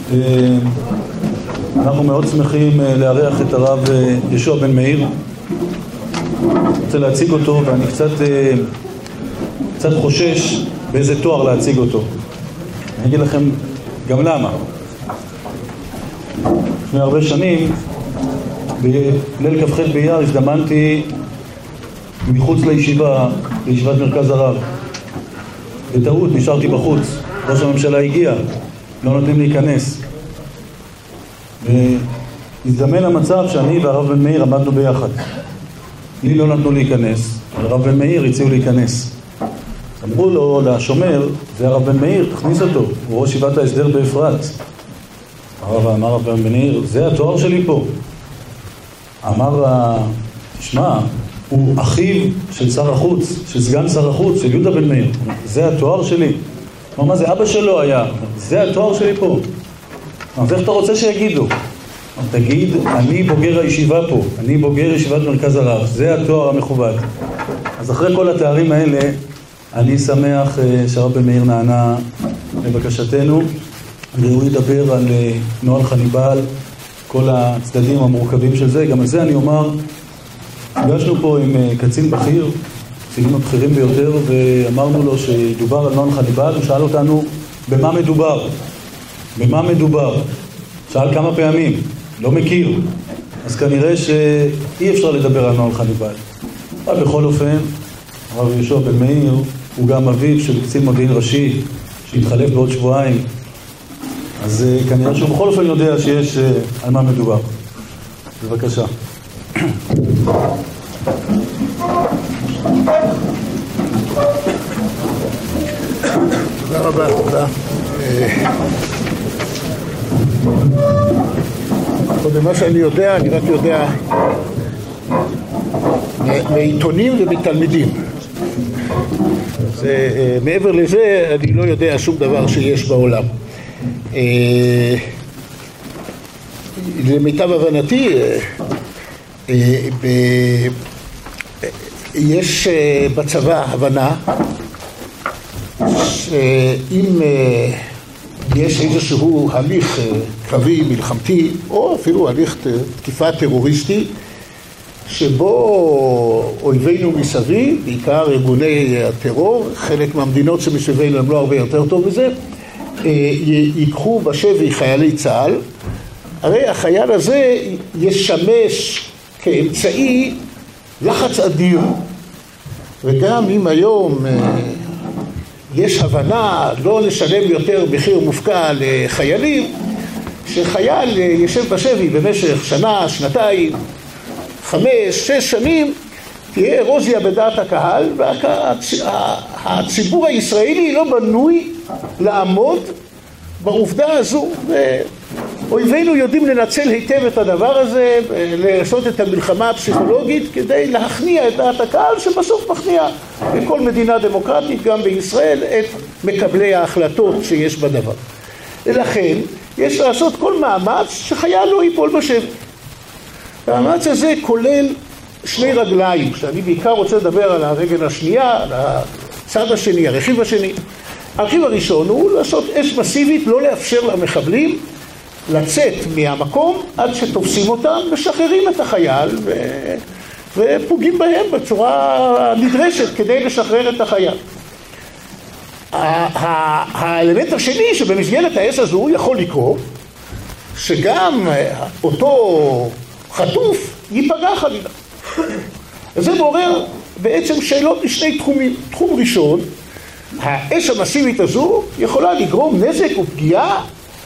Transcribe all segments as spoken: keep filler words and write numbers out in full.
אנחנו מאוד שמחים לארח את הרב יהושע בן מאיר. אני רוצה להציג אותו, ואני קצת, קצת חושש באיזה תואר להציג אותו. אני אגיד לכם גם למה. לפני הרבה שנים, בליל כ"ח באייר, הזדמנתי מחוץ לישיבה, לישיבת מרכז הרב. בטעות נשארתי בחוץ, ראש הממשלה הגיע, לא נותנים להיכנס. והזדמן המצב שאני והרב בן מאיר עמדנו ביחד. לי לא נתנו להיכנס, הרב בן מאיר הציעו להיכנס. אמרו לו, לשומר, זה הרב בן מאיר, תכניס אותו, הוא ראש ישיבת ההסדר באפרת. הרב אמר הרב בן מאיר, זה התואר שלי פה. אמר, תשמע, הוא אחיו של שר החוץ, של סגן שר החוץ, של יהודה בן מאיר. זה התואר שלי. הוא אמר, זה אבא שלו היה, זה התואר שלי פה. אז איך אתה רוצה שיגידו? תגיד, אני בוגר הישיבה פה, אני בוגר ישיבת מרכז הרב, זה התואר המכובד. אז אחרי כל התארים האלה, אני שמח שהרב בן מאיר נענה לבקשתנו, והוא ידבר על נוהל חניבעל, כל הצדדים המורכבים של זה. גם על זה אני אומר, נפגשנו פה עם קצין בכיר, קצינים הבכירים ביותר, ואמרנו לו שידובר על נוהל חניבעל, הוא שאל אותנו במה מדובר, במה מדובר, שאל כמה פעמים, לא מכיר, אז כנראה שאי אפשר לדבר על נוהל חניבעל. אבל בכל אופן, הרב יהושע בן מאיר הוא גם אביו של קצין מודיעין ראשי שהתחלף בעוד שבועיים, אז כנראה שהוא בכל אופן יודע שיש על מה מדובר. בבקשה. תודה רבה, תודה. קודם מה שאני יודע, אני רק יודע מעיתונים ומתלמידים. אז מעבר לזה אני לא יודע שום דבר שיש בעולם. למיטב הבנתי יש בצבא הבנה שאם יש איזשהו הליך קרבי מלחמתי או אפילו הליך תקיפה טרוריסטי שבו אויבינו מסביב, בעיקר ארגוני הטרור, חלק מהמדינות שמסביבנו הם לא הרבה יותר טוב בזה, ייקחו בשבי חיילי צה"ל, הרי החייל הזה ישמש כאמצעי לחץ אדיר, וגם אם היום יש הבנה לא לשלם יותר מחיר מופקע לחיילים, שחייל ישב בשבי במשך שנה, שנתיים, חמש, שש שנים, תהיה אירוזיה בדעת הקהל, והציבור הישראלי לא בנוי לעמוד בעובדה הזו, ואויבינו יודעים לנצל היטב את הדבר הזה, לעשות את המלחמה הפסיכולוגית כדי להכניע את דעת הקהל, שבסוף מכניע בכל מדינה דמוקרטית, גם בישראל, את מקבלי ההחלטות שיש בדבר. ולכן יש לעשות כל מאמץ שחייל לא ייפול בשבי. המאמץ הזה כולל שני רגליים, שאני בעיקר רוצה לדבר על הרגל השנייה, על הצד השני, הרכיב השני. הרכיב הראשון הוא לעשות אש מסיבית, לא לאפשר למחבלים לצאת מהמקום עד שתופסים אותם, משחררים את החייל ו... ופוגעים בהם בצורה נדרשת כדי לשחרר את החייל. האלמנט השני שבמסגרת האש הזו יכול לקרות, שגם אותו חטוף ייפגע חלילה. זה מעורר בעצם שאלות בשני תחומים. תחום ראשון, האש המסיבית הזו יכולה לגרום נזק ופגיעה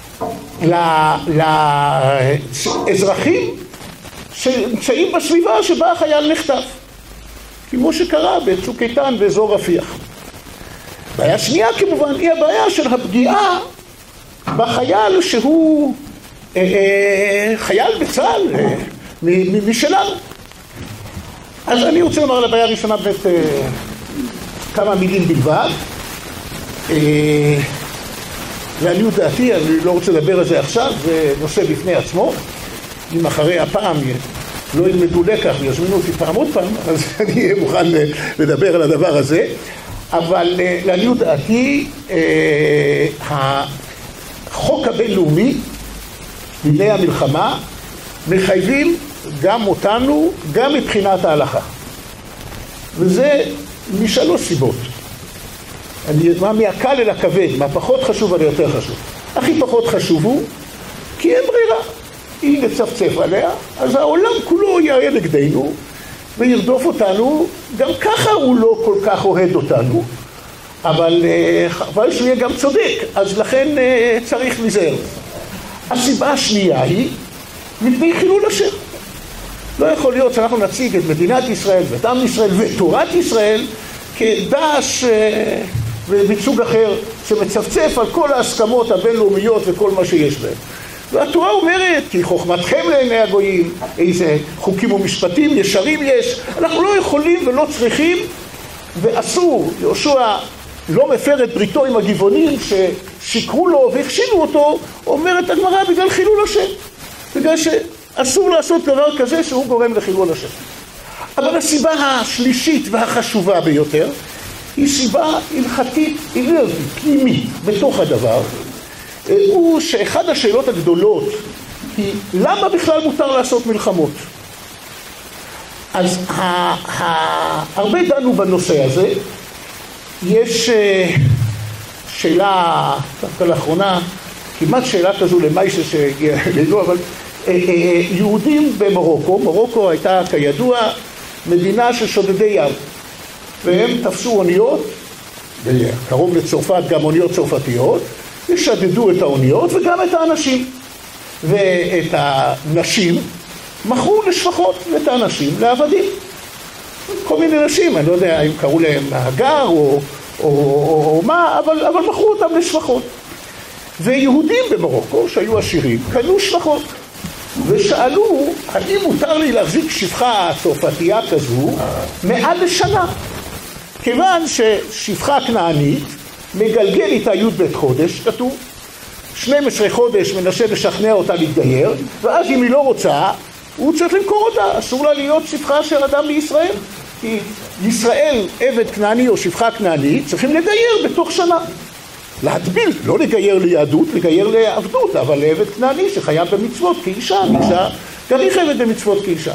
לאזרחים שנמצאים בסביבה שבה החייל נחטף, כמו שקרה בצוק איתן באזור רפיח. בעיה שנייה כמובן היא הבעיה של הפגיעה בחייל שהוא אה, אה, חייל בצה"ל אה, משלנו. אז אני רוצה לומר על הבעיה הראשונה באמת אה, כמה מילים בלבד. אה, לעניות דעתי, אני לא רוצה לדבר על זה עכשיו, זה נושא בפני עצמו. אם אחרי הפעם לא ילמדו לקח ויזמינו אותי פעם עוד פעם, אז אני אהיה מוכן לדבר על הדבר הזה. אבל לעניות דעתי, החוק הבינלאומי, דיני המלחמה, מחייבים גם אותנו, גם מבחינת ההלכה. וזה משלוש סיבות. אני, מה מהקל אל הכבד, מה פחות חשוב על יותר חשוב. הכי פחות חשוב הוא, כי אין ברירה. אם נצפצף עליה, אז העולם כולו יראה נגדנו, וירדוף אותנו, גם ככה הוא לא כל כך אוהד אותנו, אבל, אבל שהוא יהיה גם צודק, אז לכן צריך להיזהר. הסיבה השנייה היא, מפני חילול השם. לא יכול להיות שאנחנו נציג את מדינת ישראל ואת עם ישראל ותורת ישראל כדש ומסוג אחר שמצפצף על כל ההסכמות הבינלאומיות וכל מה שיש בהם. והתורה אומרת, כי חוכמתכם לעיני הגויים, איזה חוקים ומשפטים ישרים יש, אנחנו לא יכולים ולא צריכים, ואסור, יהושע לא מפר את בריתו עם הגבעונים ששיקרו לו והכשילו אותו, אומרת הגמרא בגלל חילול השם, בגלל שאסור לעשות דבר כזה שהוא גורם לחילול השם. אבל הסיבה השלישית והחשובה ביותר, היא סיבה הלכתית, אינרטית, פנימית, בתוך הדבר, הוא שאחד השאלות הגדולות היא למה בכלל מותר לעשות מלחמות? אז הרבה דנו בנושא הזה. יש שאלה, דווקא לאחרונה, כמעט שאלה כזו למיישה שהגיע אלינו, אבל יהודים במרוקו, מרוקו הייתה כידוע מדינה של שודדי ים, והם תפסו אוניות, קרוב לצרפת גם אוניות צרפתיות, ושדדו את האוניות וגם את האנשים. ואת הנשים מכרו לשפחות, ואת האנשים לעבדים. כל מיני נשים, אני לא יודע אם קראו להם מהגר או, או, או, או מה, אבל, אבל מכרו אותם לשפחות. ויהודים במרוקו, שהיו עשירים, קנו שפחות. ושאלו, האם מותר לי להחזיק שפחה צרפתייה כזו מעל לשנה? כיוון ששפחה כנענית, מגלגל איתה י' בית חודש, כתוב, שנים עשר חודש מנסה לשכנע אותה להתגייר, ואז אם היא לא רוצה, הוא צריך למכור אותה, אסור לה להיות שפחה של אדם בישראל, כי ישראל, עבד כנעני או שפחה כנענית, צריכים לגייר בתוך שנה. להטביל, לא לגייר ליהדות, לגייר לעבדות, אבל לעבד כנעני שחייב במצוות כאישה, אישה, גם היא חייבת במצוות כאישה.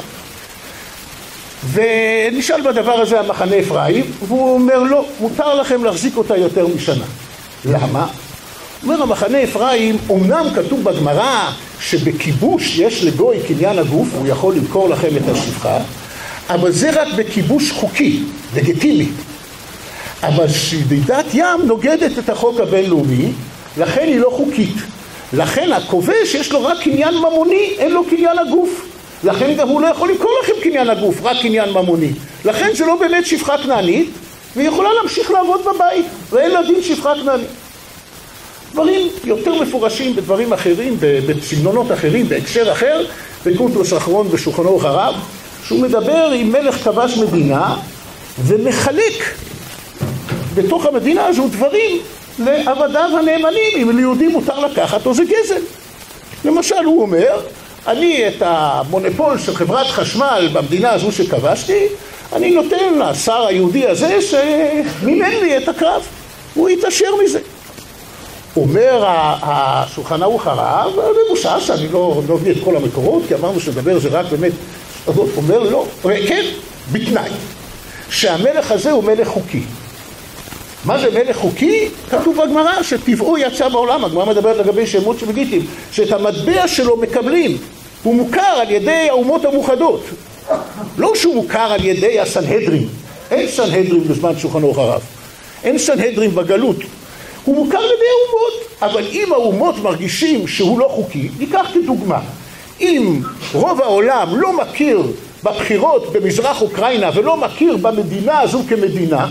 ונשאל בדבר הזה המחנה אפרים, והוא אומר לא, מותר לכם להחזיק אותה יותר משנה. למה? אומר המחנה אפרים, אומנם כתוב בגמרא שבכיבוש יש לגוי קניין הגוף, הוא יכול למכור לכם את השפחה, אבל זה רק בכיבוש חוקי, לגיטימי. אבל שדידת ים נוגדת את החוק הבינלאומי, לכן היא לא חוקית. לכן הכובש יש לו רק קניין ממוני, אין לו קניין הגוף. לכן גם הוא לא יכול למכור לכם קניין הגוף, רק קניין ממוני. לכן זה לא באמת שפחה כנענית, והיא יכולה להמשיך לעבוד בבית, ואין לה דין שפחה כנענית. דברים יותר מפורשים בדברים אחרים, בסגנונות אחרים, בהקשר אחר, בקונטרוס האחרון בשולחן ערוך הרב, שהוא מדבר עם מלך כבש מדינה, ומחלק בתוך המדינה הזו דברים לעבדיו הנאמנים, אם ליהודים מותר לקחת או זה גזל. למשל הוא אומר, אני את המונופול של חברת חשמל במדינה הזו שכבשתי, אני נותן לשר היהודי הזה שמימן לי את הקרב, הוא יתעשר מזה. אומר השולחן ערוך הרב, מבושש, אני לא מביא את כל המקורות, כי אמרנו שנדבר זה רק באמת, אומר לא, כן, בתנאי, שהמלך הזה הוא מלך חוקי. מה זה מלך חוקי? כתוב בגמרא שטבעו יצא בעולם, הגמרא מדברת לגבי שמות שבגיטים, שאת המטבע שלו מקבלים, הוא מוכר על ידי האומות המאוחדות, לא שהוא מוכר על ידי הסנהדרין, אין סנהדרין בזמן שולחן ערוך הרב, אין סנהדרין בגלות, הוא מוכר על ידי האומות, אבל אם האומות מרגישים שהוא לא חוקי, ניקח כדוגמה, אם רוב העולם לא מכיר בבחירות במזרח אוקראינה ולא מכיר במדינה הזו כמדינה,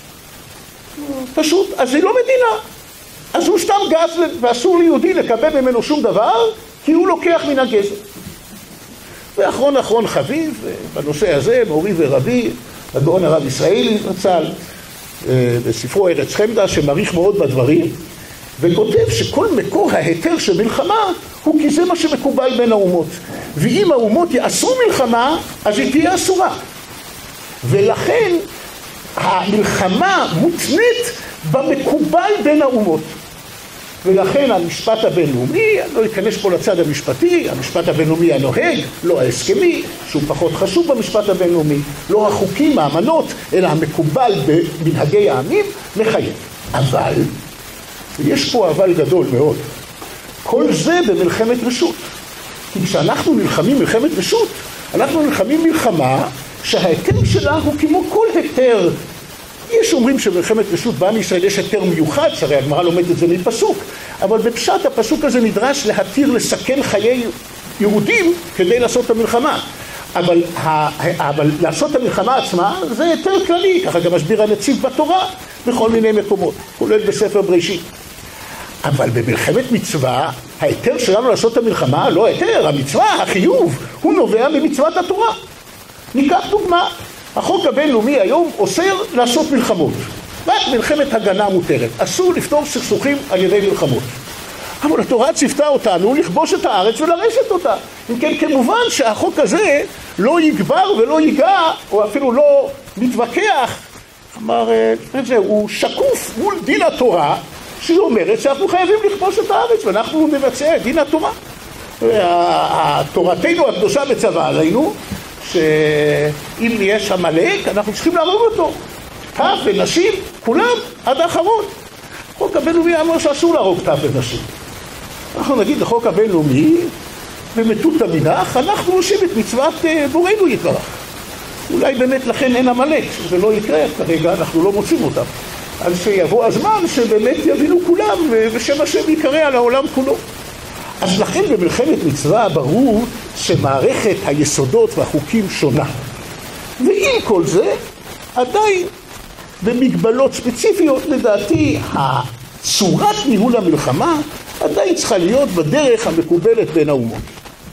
פשוט, אז זה לא מדינה. אז הוא סתם גז ואסור ליהודי לקבל ממנו שום דבר, כי הוא לוקח מן הגזל. ואחרון אחרון חביב, בנושא הזה, מורי ורבי, הגאון הרב ישראלי רצ"ל, בספרו ארץ חמדה, שמעריך מאוד בדברים, וכותב שכל מקור ההיתר של מלחמה הוא כי זה מה שמקובל בין האומות. ואם האומות יאסרו מלחמה, אז היא תהיה אסורה. ולכן המלחמה מותנית במקובל בין האומות. ולכן המשפט הבינלאומי, אני לא אכנס פה לצד המשפטי, המשפט הבינלאומי הנוהג, לא ההסכמי, שהוא פחות חשוב במשפט הבינלאומי, לא החוקים, האמנות, אלא המקובל במנהגי העמים, מחייב. אבל, ויש פה אבל גדול מאוד, כל זה במלחמת רשות. כי כשאנחנו נלחמים מלחמת רשות, אנחנו נלחמים מלחמה שההיתר שלה הוא כמו כל היתר. יש אומרים שבמלחמת רשות בעם ישראל יש היתר מיוחד, שהרי הגמרא לומדת את זה מפסוק, אבל בפשט הפסוק הזה נדרש להתיר לסכן חיי יהודים כדי לעשות את המלחמה. אבל, אבל לעשות את המלחמה עצמה זה היתר כללי, ככה גם מסביר הנציב בתורה בכל מיני מקומות, כולל בספר בראשית. אבל במלחמת מצווה, ההיתר שלנו לעשות את המלחמה, לא היתר, המצווה, החיוב, הוא נובע ממצוות התורה. ניקח דוגמה, החוק הבינלאומי היום אוסר לעשות מלחמות. רק מלחמת הגנה מותרת, אסור לפתור סכסוכים על ידי מלחמות. אבל התורה ציוותה אותנו לכבוש את הארץ ולרשת אותה. אם כן, כמובן שהחוק הזה לא יגבר ולא ייגע, או אפילו לא מתווכח, כלומר, הוא שקוף מול דין התורה, שהיא אומרת שאנחנו חייבים לכבוש את הארץ, ואנחנו נבצע את דין התורה. תורתנו הקדושה מצווה עלינו, שאם יש עמלק, אנחנו צריכים להרוג אותו. טף ונשים, כולם, עד האחרון. החוק הבינלאומי אמר שאסור להרוג טף ונשים. אנחנו נגיד לחוק הבינלאומי, במטותא מנח, אנחנו עושים את מצוות בורנו יתברך. אולי באמת לכן אין עמלק, שזה לא יקרה, כרגע אנחנו לא מוצאים אותם. אז שיבוא הזמן שבאמת יבינו כולם, ושם השם יקרא על העולם כולו. אז לכן במלחמת מצווה ברור שמערכת היסודות והחוקים שונה. ועם כל זה, עדיין במגבלות ספציפיות, לדעתי, הצורת ניהול המלחמה עדיין צריכה להיות בדרך המקובלת בין האומות.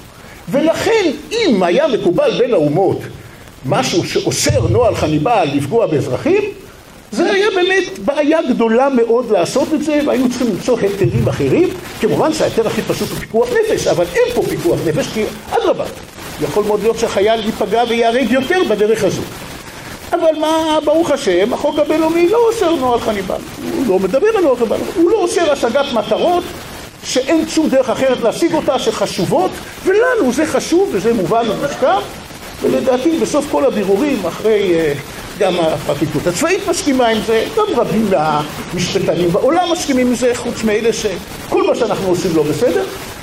ולכן, אם היה מקובל בין האומות משהו שאוסר נוהל חניבעל לפגוע באזרחים, זה היה באמת בעיה גדולה מאוד לעשות את זה, והיינו צריכים למצוא היתרים אחרים. כמובן שההיתר הכי פשוט הוא פיקוח נפש, אבל אין פה פיקוח נפש, כי אדרבה, יכול מאוד להיות שהחייל ייפגע ויהרג יותר בדרך הזו. אבל מה, ברוך השם, החוק הבינלאומי לא אוסר נוהל חניבעל, הוא לא מדבר על נוהל חניבעל, הוא לא אוסר השגת מטרות שאין שום דרך אחרת להשיג אותה, שחשובות, ולנו זה חשוב וזה מובן ומושקע, ולדעתי בסוף כל הבירורים אחרי... גם הפרקליטות הצבאית מסכימה עם זה, גם רבים מהמשפטנים בעולם מסכימים עם זה, חוץ מאלה שכל מה שאנחנו עושים לא בסדר,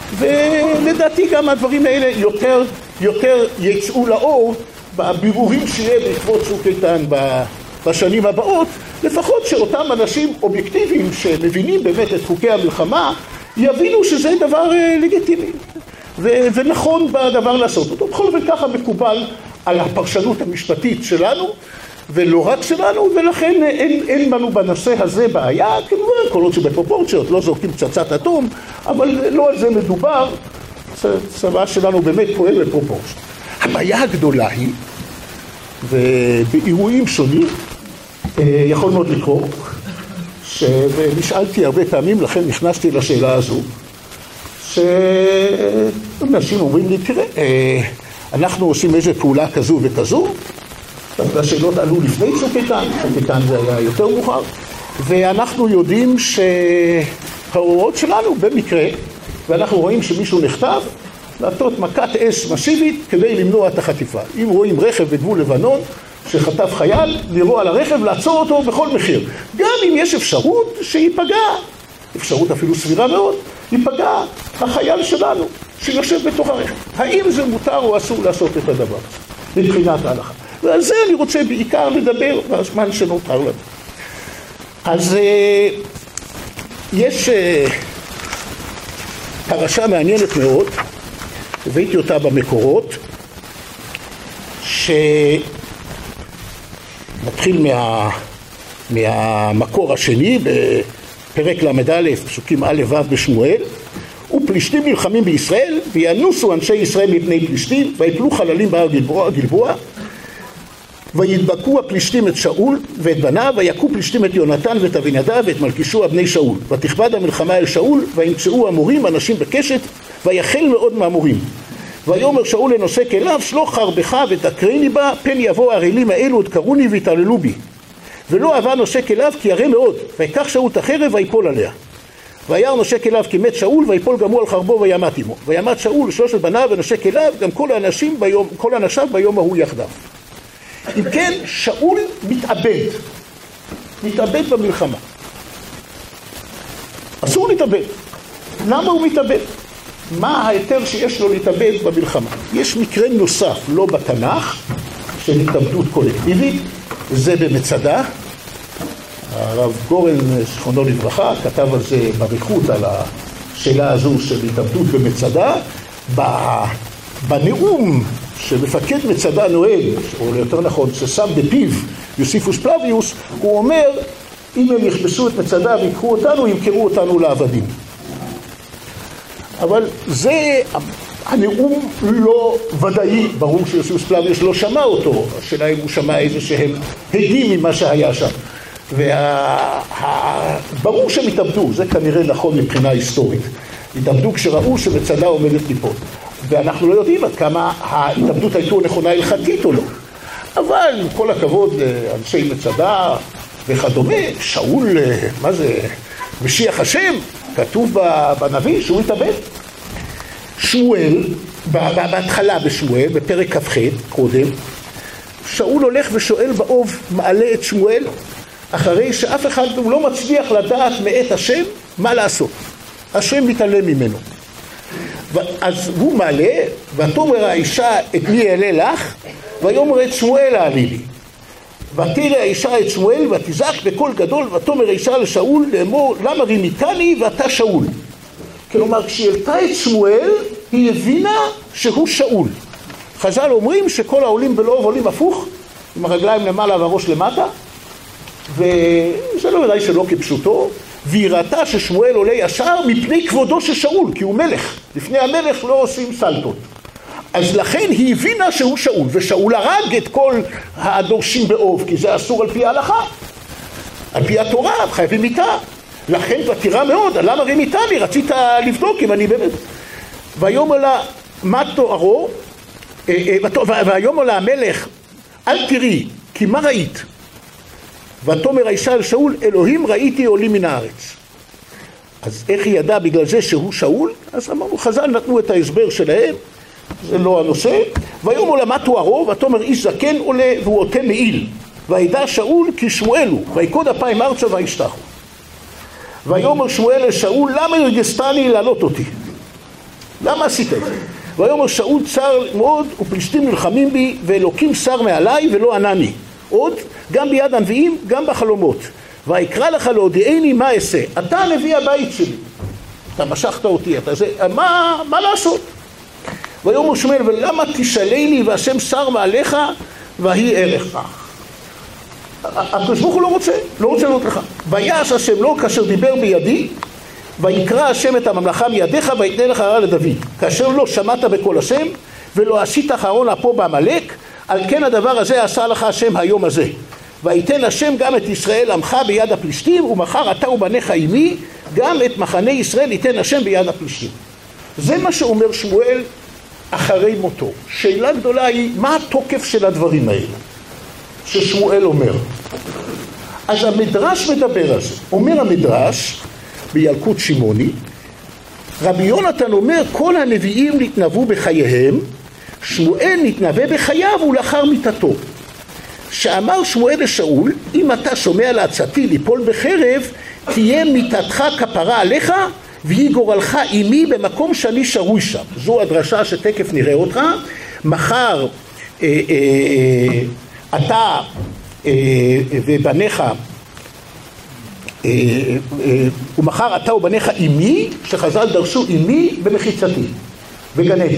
ולדעתי גם הדברים האלה יותר, יותר יצאו לאור בבירורים שיהיה בעקבות צוק איתן בשנים הבאות, לפחות שאותם אנשים אובייקטיביים שמבינים באמת את חוקי המלחמה, יבינו שזה דבר לגיטימי, ונכון בדבר לעשות אותו. בכל זאת ככה מקובל על הפרשנות המשפטית שלנו, ולא רק שלנו, ולכן אין, אין לנו בנושא הזה בעיה, כמובן, כל עוד שבפרופורציות, לא זורקים פצצת אטום, אבל לא על זה מדובר, הצבא שלנו באמת פועל בפרופורציות. הבעיה הגדולה היא, ובאירועים שונים, יכול מאוד לקרוא, שנשאלתי הרבה פעמים, לכן נכנסתי לשאלה הזו, שאנשים אומרים לי, תראה, אנחנו עושים איזה פעולה כזו וכזו, והשאלות עלו לפני צוק איתן, צוק איתן זה היה יותר מאוחר, ואנחנו יודעים שההוראות שלנו במקרה, ואנחנו רואים שמישהו נכתב, לעשות מכת אש מסיבית כדי למנוע את החטיפה. אם רואים רכב בגבול לבנון שחטף חייל, לירו על הרכב, לעצור אותו בכל מחיר. גם אם יש אפשרות שיפגע, אפשרות אפילו סבירה מאוד, ייפגע החייל שלנו שיושב בתוך הרכב. האם זה מותר או אסור לעשות את הדבר הזה, מבחינת ההלכה? ועל זה אני רוצה בעיקר לדבר בזמן שנותר לנו. אז יש פרשה מעניינת מאוד, הבאתי אותה במקורות, שנתחיל מה, מהמקור השני בפרק למד א', פסוקים א' ו' בשמואל, ופלישתים נלחמים בישראל, וינוסו אנשי ישראל מפני פלישתים, ויפלו חללים בהר גלבוע, גלבוע וידבקו הפלישתים את שאול ואת בניו, ויכו פלישתים את יונתן ואת אבינדב ואת מלכישוע בני שאול. ותכבד המלחמה אל שאול, וימצאו המורים אנשים בקשת, ויחל מאוד מהמורים. ויאמר שאול לנושא כליו, שלוח חרבך ותקרני בה, פן יבוא הערלים האלו עוד קרוני ויתעללו בי. ולא אהבה נושא כליו כי ירא מאוד, ויקח שאול את החרב ויפול עליה. וירא נושק אליו כי מת שאול, ויפול גם הוא על חרבו וימת עמו. וימת שאול שלושת בניו ונושק אליו, גם כל האנשים ביום, כל אנשיו ביום ההוא יחדיו. אם כן, שאול מתאבד, מתאבד במלחמה. אסור להתאבד. למה הוא מתאבד? מה ההיתר שיש לו להתאבד במלחמה? יש מקרה נוסף, לא בתנ"ך, של התאבדות קולקטיבית, זה במצדה. הרב גורן, זכרונו לברכה, כתב על זה בריחות, על השאלה הזו של התאבדות במצדה. בנאום שמפקד מצדה נוהג, או יותר נכון, ששם בפיו יוסיפוס פלביוס, הוא אומר, אם הם יכבשו את מצדה ויקחו אותנו, ימכרו אותנו לעבדים. אבל זה, הנאום לא ודאי, ברור שיוסיפוס פלביוס לא שמע אותו, השאלה אם הוא שמע איזה שהם הדים ממה שהיה שם. וברור שהם התאבדו, זה כנראה נכון מבחינה היסטורית. התאבדו כשראו שמצדה עומדת ליפול. ואנחנו לא יודעים עד כמה ההתאבדות הייתה נכונה הלכתית או לא. אבל עם כל הכבוד לאנשי מצדה וכדומה, שאול, מה זה, משיח השם, כתוב בנביא שהוא התאבד. שמואל, בהתחלה בשמואל, בפרק כ"ח קודם, שאול הולך ושואל באוב, מעלה את שמואל, אחרי שאף אחד הוא לא מצליח לדעת מאת השם מה לעשות. השם מתעלם ממנו. אז הוא מעלה, ותאמר האישה את מי אעלה לך, ויאמר את שמואל העלי לי. ותרא האישה את שמואל ותזעק בקול גדול, ותאמר האישה לשאול לאמור למה רימיתני ואתה שאול. כלומר כשהיא העלתה את שמואל היא הבינה שהוא שאול. חז"ל אומרים שכל העולים בלוב עולים הפוך, עם הרגליים למעלה והראש למטה, וזה לא ודאי שלא כפשוטו, והיא ראתה ששמואל עולה ישר מפני כבודו של שאול, כי הוא מלך. לפני המלך לא עושים סלטות. אז לכן היא הבינה שהוא שאול, ושאול הרג את כל הדורשים באוב, כי זה אסור על פי ההלכה. על פי התורה, חייבים מיתה. לכן ותירה מאוד, למה רימיתה לי? רצית לבדוק אם אני באמת. ויאמר לה, מה תוארו? ויאמר לה המלך, אל תראי, כי מה ראית? ותאמר האישה אל שאול, אלוהים ראיתי עולים מן הארץ. אז איך היא ידעה בגלל זה שהוא שאול? אז אמרנו, חז"ל נתנו את ההסבר שלהם, זה לא הנושא. ויאמר לה מה תוארו? ותאמר איש זקן עולה והוא עוטה מעיל. וידע שאול כי שמואל הוא, ויקוד אפיים ארצה וישתחו. ויאמר שמואל לשאול, למה הרגסתני לעלות אותי? למה עשית את זה? ויאמר שאול צר מאוד ופלישתים נלחמים בי ואלוקים שר מעליי ולא ענני. עוד, גם ביד הנביאים, גם בחלומות. ויקרא לך להודיעני מה אעשה. אתה נביא הבית שלי. אתה משכת אותי, אתה זה, מה, מה לעשות? ויאמר שמואל, ולמה תשאלני והשם שר מעליך והיא ערך. הקדוש ברוך הוא לא רוצה, לא רוצה לענות לך. ויעש השם לו כאשר דיבר בידי, ויקרא השם את הממלכה מידיך ויתנה לך הרע לדוד. כאשר לא שמעת בקול השם, ולא עשית אחרון אפו בעמלק, על כן הדבר הזה עשה לך השם היום הזה. ויתן השם גם את ישראל עמך ביד הפלישתים, ומחר אתה ובניך עמי, גם את מחנה ישראל ייתן השם ביד הפלישתים. זה מה שאומר שמואל אחרי מותו. שאלה גדולה היא, מה התוקף של הדברים האלה ששמואל אומר? אז המדרש מדבר על זה. אומר המדרש בילקוט שמעוני, רבי יונתן אומר, כל הנביאים נתנבאו בחייהם, שמואל נתנבא בחייו ולאחר מיתתו. שאמר שמואל לשאול, אם אתה שומע לעצתי ליפול בחרב, תהיה מיתתך כפרה עליך, והיא גורלך עימי במקום שאני שרוי שם. זו הדרשה שתקף נראה אותך. מחר אה, אה, אתה אה, ובניך, אה, אה, ומחר אתה ובניך עימי, שחז"ל דרשו עימי במחיצתי, בגן עדן.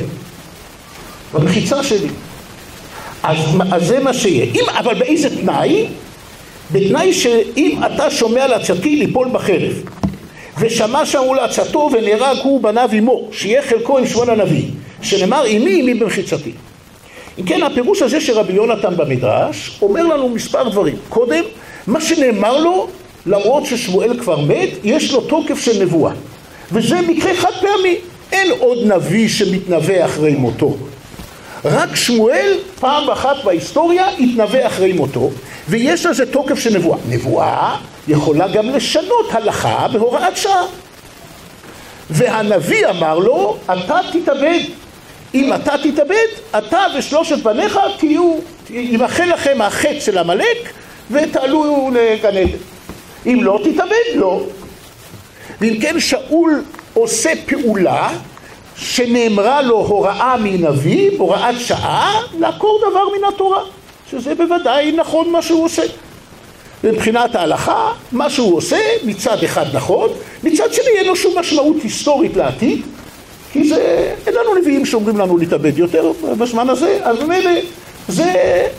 במחיצה שלי. אז, אז זה מה שיהיה. אם, אבל באיזה תנאי? בתנאי שאם אתה שומע לעצתי ליפול בחרב, ושמע שמעו לעצתו ונהרג הוא בניו עמו, שיהיה חלקו עם שמואל הנביא, שנאמר עמי עמי במחיצתי. אם כן, הפירוש הזה של רבי יונתן במדרש אומר לנו מספר דברים. קודם, מה שנאמר לו, למרות ששמואל כבר מת, יש לו תוקף של נבואה. וזה מקרה חד פעמי. אין עוד נביא שמתנבא אחרי מותו. רק שמואל פעם אחת בהיסטוריה התנבא אחרי מותו, ויש לזה תוקף של נבואה. נבואה יכולה גם לשנות הלכה בהוראת שעה. והנביא אמר לו, אתה תתאבד. אם אתה תתאבד, אתה ושלושת בניך תהיו, ימחל לכם החטא של עמלק ותעלו לגן עדן. אם לא תתאבד, לא. ואם כן, שאול עושה פעולה שנאמרה לו הוראה מנביא, הוראת שעה, לעקור דבר מן התורה, שזה בוודאי נכון מה שהוא עושה. מבחינת ההלכה, מה שהוא עושה מצד אחד נכון, מצד שני אין לו שום משמעות היסטורית לעתיד, כי זה, אין לנו נביאים שאומרים לנו להתאבד יותר בזמן הזה, אז ממילא זה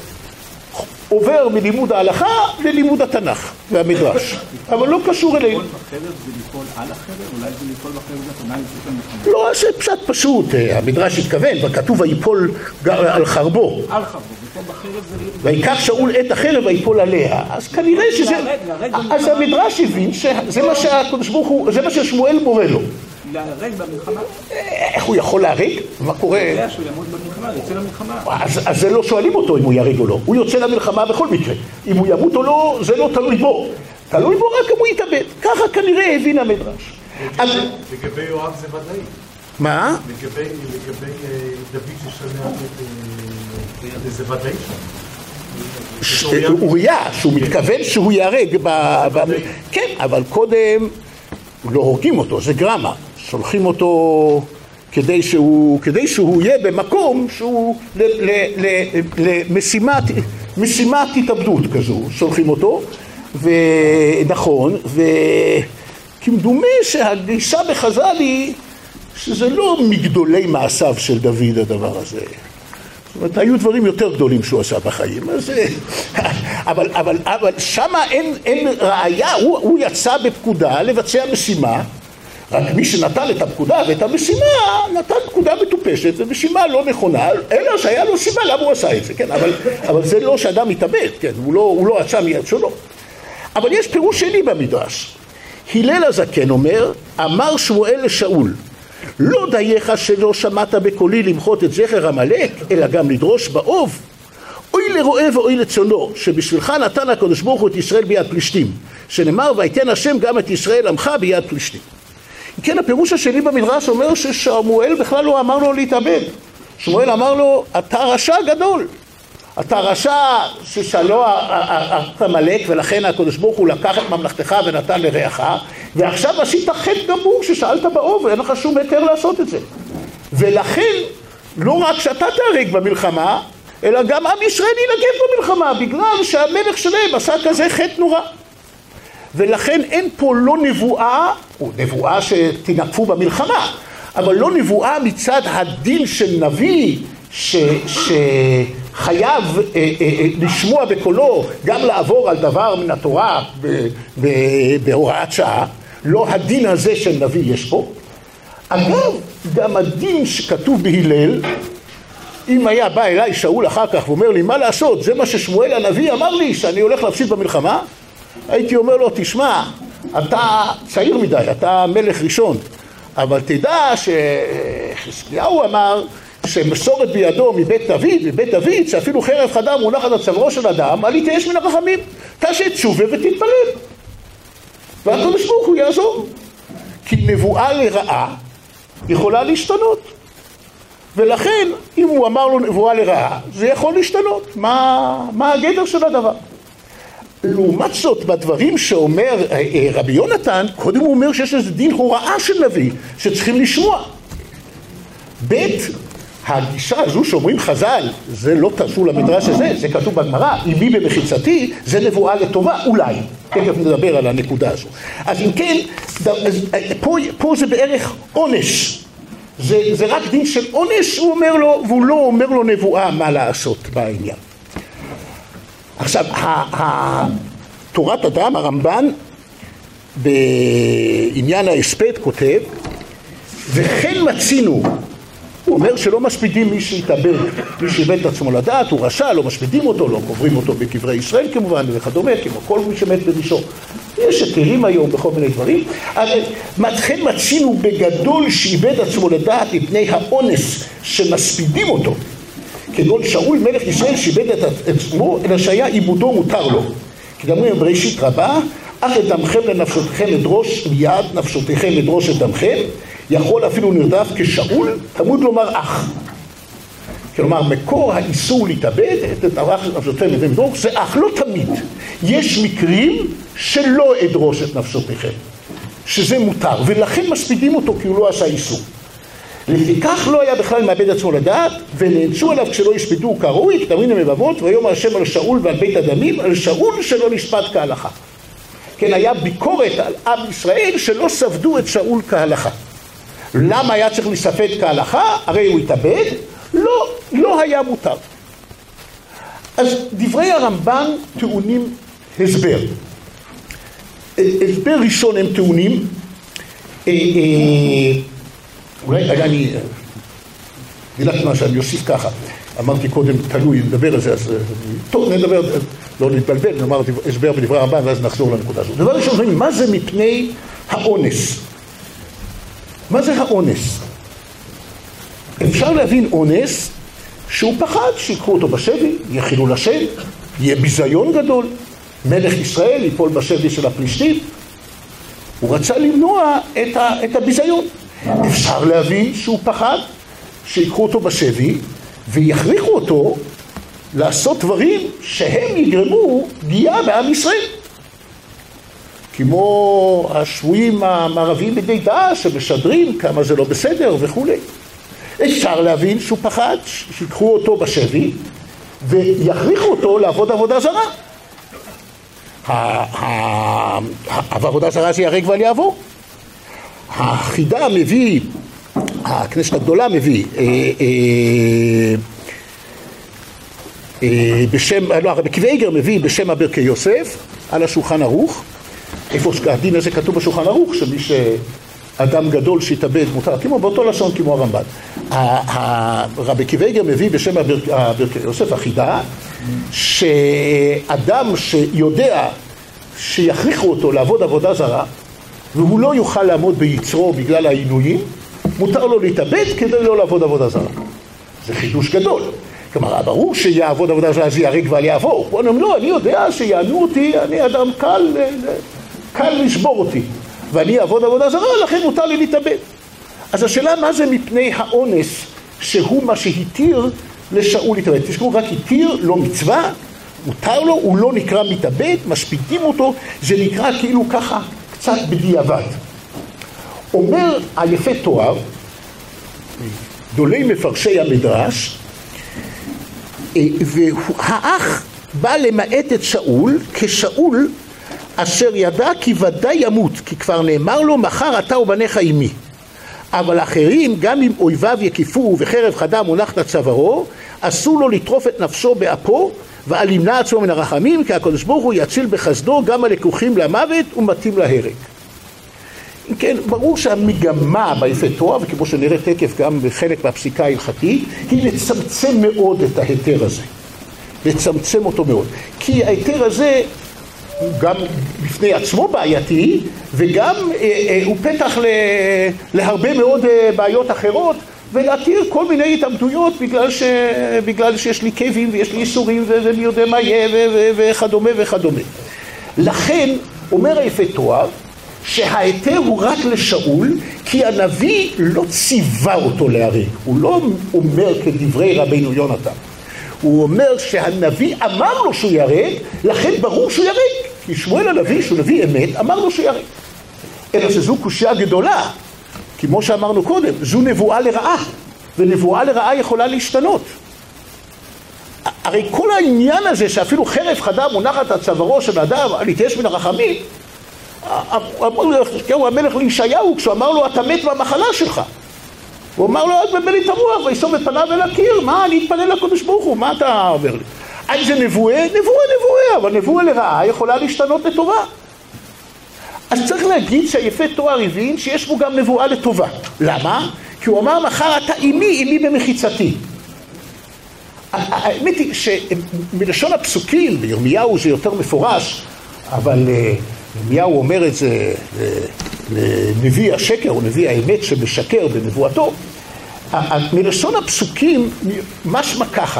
עובר מלימוד ההלכה ללימוד התנ"ך והמדרש, אבל לא קשור אלינו. ליפול בחרב זה ליפול על החרב? אולי זה ליפול בחרב זה תנאי לצאת למלחמה? לא, זה פשט פשוט, המדרש התכוון, וכתוב ויפול על חרבו. על חרבו, ליפול בחרב זה ליפול. ויקח שאול את החרב ויפול עליה, אז כנראה שזה... אז המדרש הבין שזה מה שהקדוש ברוך הוא, זה מה ששמואל מורה לו. להרג במלחמה? איך הוא יכול להרג? מה קורה? הוא יודע שהוא ימות במלחמה, יוצא למלחמה. אז, אז זה לא שואלים אותו אם הוא ירג או לא. הוא יוצא למלחמה בכל מקרה. אם הוא ימות או לא, זה לא תלוי בו. תלוי בו רק אם הוא יתאבד. ככה כנראה הבין המדרש. אז... לגבי יואב זה ודאי. מה? לגבי, לגבי דוד ששמע את זה ודאי שם. אוריה, שהוא מתכוון שהוא יהרג ב... כן, אבל קודם לא הורגים אותו, זה גרמה. שולחים אותו כדי שהוא, כדי שהוא יהיה במקום שהוא למשימת, משימת התאבדות כזו, שולחים אותו, ונכון, וכמדומה שהגישה בחז"ל היא שזה לא מגדולי מעשיו של דוד הדבר הזה. זאת אומרת, היו דברים יותר גדולים שהוא עשה בחיים, אז... אבל, אבל, אבל שמה אין, אין ראיה, הוא, הוא יצא בפקודה לבצע משימה, רק מי שנתן את הפקודה ואת המשימה, נתן פקודה מטופשת ומשימה לא נכונה, אלא שהיה לו סיבה למה הוא עשה את זה, כן? אבל, אבל זה לא שאדם מתאבד, כן? הוא לא, הוא לא עצה מיד שלו. אבל יש פירוש שני במדרש. הלל הזקן אומר, אמר שמואל לשאול, לא דייך שלא שמעת בקולי למחות את זכר עמלק, אלא גם לדרוש באוב. אוי לרועה ואוי לצונו, שבשבילך נתן הקדוש ברוך הוא את ישראל ביד פלישתים, שנאמר ויתן השם גם את ישראל עמך ביד פלישתים. כן, הפירוש השני במדרש אומר ששמואל בכלל לא אמר לו להתאבד. שמואל אמר לו, אתה רשע גדול. אתה רשע ששאלו עמלק, ולכן הקדוש ברוך הוא לקח את ממלכתך ונתן לרעך, ועכשיו עשית חטא גמור ששאלת באוב, ואין לך שום היתר לעשות את זה. ולכן, לא רק שאתה תהרג במלחמה, אלא גם עם ישראל ינגב במלחמה, בגלל שהמלך שלהם עשה כזה חטא נורא. ולכן אין פה לא נבואה, או נבואה שתנקפו במלחמה, אבל לא נבואה מצד הדין של נביא ש, שחייב אה, אה, לשמוע בקולו, גם לעבור על דבר מן התורה ב, ב, בהוראת שעה, לא הדין הזה של נביא יש פה. אגב, גם הדין שכתוב בהלל, אם היה בא אליי שאול אחר כך ואומר לי מה לעשות, זה מה ששמואל הנביא אמר לי שאני הולך להפסיד במלחמה, הייתי אומר לו, תשמע, אתה צעיר מדי, אתה מלך ראשון, אבל תדע שחזקיהו אמר שמסורת בידו מבית דוד, מבית דוד, שאפילו חרב חדה מונחת על צווארו של אדם, אל יתייאש מן הרחמים, תעשה תשובה ותתפלל. והקדוש ברוך הוא יעזור, כי נבואה לרעה יכולה להשתנות. ולכן, אם הוא אמר לו נבואה לרעה, זה יכול להשתנות. מה, מה הגדר של הדבר? לעומת זאת, בדברים שאומר רבי יונתן, קודם הוא אומר שיש איזה דין הוראה של נביא, שצריכים לשמוע. בית, הגישה הזו שאומרים חז"ל, זה לא תעשו למדרש הזה, זה כתוב בגמרא, אמי במחיצתי, זה נבואה לטובה, אולי. תכף נדבר על הנקודה הזו. אז אם כן, פה, פה זה בערך עונש. זה, זה רק דין של עונש, הוא אומר לו, והוא לא אומר לו נבואה מה לעשות בעניין. עכשיו, תורת אדם, הרמב"ן, בעניין ההספד כותב, וכן מצינו, הוא אומר שלא משפידים מי שהתאבד, מי שאיבד את עצמו לדעת, הוא רשע, לא משפידים אותו, לא קוברים אותו בקברי ישראל כמובן, וכדומה, כמו כל מי שמת בראשו. יש היתרים היום בכל מיני דברים, אבל כן מצינו בגדול שאיבד עצמו לדעת מפני האונס שמספידים אותו, כגון שאול מלך ישראל שאיבד את עצמו, אלא שהיה עיבודו מותר לו. כי דברים בראשית רבה, אך את דמכם לנפשותיכם לדרוש, מיד נפשותיכם לדרוש את דמכם, יכול אפילו נרדף כשאול, תמוד לומר אח. כלומר, מקור האיסור להתאבד, את אח נפשותיכם ואת נפשותיכם, זה אח, לא תמיד. יש מקרים שלא אדרוש את נפשותיכם, שזה מותר, ולכן מספידים אותו כי הוא לא עשה איסור. לפיכך לא היה בכלל מאבד עצמו לדעת, ונאנסו עליו כשלא ישפטו כראוי, כתמרים למבבות, ויאמר השם על שאול ועל בית הדמים, על שאול שלא נשפט כהלכה. כן, היה ביקורת על עם ישראל שלא ספדו את שאול כהלכה. למה היה צריך לספד כהלכה? הרי הוא התאבד? לא, לא היה מותר. אז דברי הרמב"ן טעונים הסבר. הסבר ראשון הם טעונים, אולי אני דילגתי מה שאני אוסיף ככה, אמרתי קודם תלוי, נדבר על זה, אז טוב נדבר, לא להתבלבל, נאמר הסבר בדברי הרמב"ן ואז נחזור לנקודה הזאת. דבר ראשון, מה זה מפני האונס? מה זה האונס? אפשר להבין אונס שהוא פחד שיקחו אותו בשבי, יחילו לשם, יהיה ביזיון גדול, מלך ישראל ייפול בשבי של הפלישתים. הוא רצה למנוע את, ה, את הביזיון. אפשר להבין שהוא פחד שיקחו אותו בשבי ויכריחו אותו לעשות דברים שהם יגרמו פגיעה בעם ישראל. כמו השבויים המערביים בידי דאעש שמשדרים כמה זה לא בסדר וכו'. אפשר להבין שהוא פחד שיקחו אותו בשבי ויכריחו אותו לעבוד עבודה זרה. העבודה זרה זה ירק ועל יעבור. החידה מביא, הכנסת הגדולה מביא, בשם, לא, הרבי עקיבא איגר מביא בשם הברכי יוסף על השולחן ערוך, איפה הדין הזה כתוב בשולחן ערוך, שמי שאדם גדול שהתאבד מותר, כמו באותו לשון כמו הרמב"ן. הרבי עקיבא איגר מביא בשם הברכי יוסף החידה, שאדם שיודע שיכריחו אותו לעבוד עבודה זרה, והוא לא יוכל לעמוד ביצרו בגלל העינויים, מותר לו להתאבד כדי לא לעבוד עבודה זרה. זה חידוש גדול. כלומר, ברור שיעבוד עבודה זרה זה ירק ועל יעבור. הוא אומר, לא, אני יודע שיענו אותי, אני אדם קל, קל לשבור אותי. ואני אעבוד עבודה זרה, לכן מותר לי להתאבד. אז השאלה מה זה מפני האונס, שהוא מה שהתיר לשאול להתאבד. תשכחו, רק התיר, לא מצווה, מותר לו, הוא לא נקרא מתאבד, משפיטים אותו, זה נקרא כאילו ככה קצת בדיעבד. אומר היפה תואר, גדולי מפרשי המדרש, והאח בא למעט את שאול כשאול אשר ידע כי ודאי ימות, כי כבר נאמר לו מחר אתה ובניך עמי. אבל אחרים גם אם אויביו יקיפו וחרב חדה מונחת צווארו, אסור לו לטרוף את נפשו באפו ועל ימנע עצמו מן הרחמים, כי הקדוש ברוך הוא יציל בחסדו גם הלקוחים למוות ומתים להרג. כן, ברור שהמגמה ביפה תואר, וכמו שנראה תקף גם בחלק מהפסיקה ההלכתית, היא לצמצם מאוד את ההיתר הזה. לצמצם אותו מאוד. כי ההיתר הזה הוא גם בפני עצמו בעייתי, וגם אה, אה, הוא פתח ל, להרבה מאוד אה, בעיות אחרות, ולהתיר כל מיני התאבדויות בגלל, ש, בגלל שיש לי כאבים ויש לי איסורים ואני יודע מה יהיה וכדומה וכדומה. לכן אומר היפה תואר, שההיתר הוא רק לשאול, כי הנביא לא ציווה אותו להרג. הוא לא אומר כדברי רבינו יונתן. הוא אומר שהנביא אמר לו שהוא ירג, לכן ברור שהוא ירג. כי שמואל הנביא, שהוא נביא אמת, אמר לו שהוא ירג. אלא שזו קושיה גדולה. כמו שאמרנו קודם, זו נבואה לרעה. ונבואה לרעה יכולה להשתנות. הרי כל העניין הזה שאפילו חרב חדה מונחת על צווארו של אדם, על יתייש מן הרחמים, הוא המלך לישעיהו כשהוא אמר לו אתה מת במחלה שלך. הוא אמר לו אל תבלבל לי את המוח ויסוב את פניו אל הקיר. מה אני אתפלל לקדוש ברוך הוא, מה אתה אומר לי? האם זה נבואה? נבואה נבואה, אבל נבואה לרעה יכולה להשתנות לטובה. אז צריך להגיד שהיפה תואר הבין שיש בו גם נבואה לטובה. למה? כי הוא אמר מחר אתה עמי, עמי במחיצתי. האמת היא שמלשון הפסוקים בירמיהו זה יותר מפורש, אבל ירמיהו אומר את זה לנביא השקר או נביא האמת שמשקר בנבואתו. מלשון הפסוקים משמע ככה,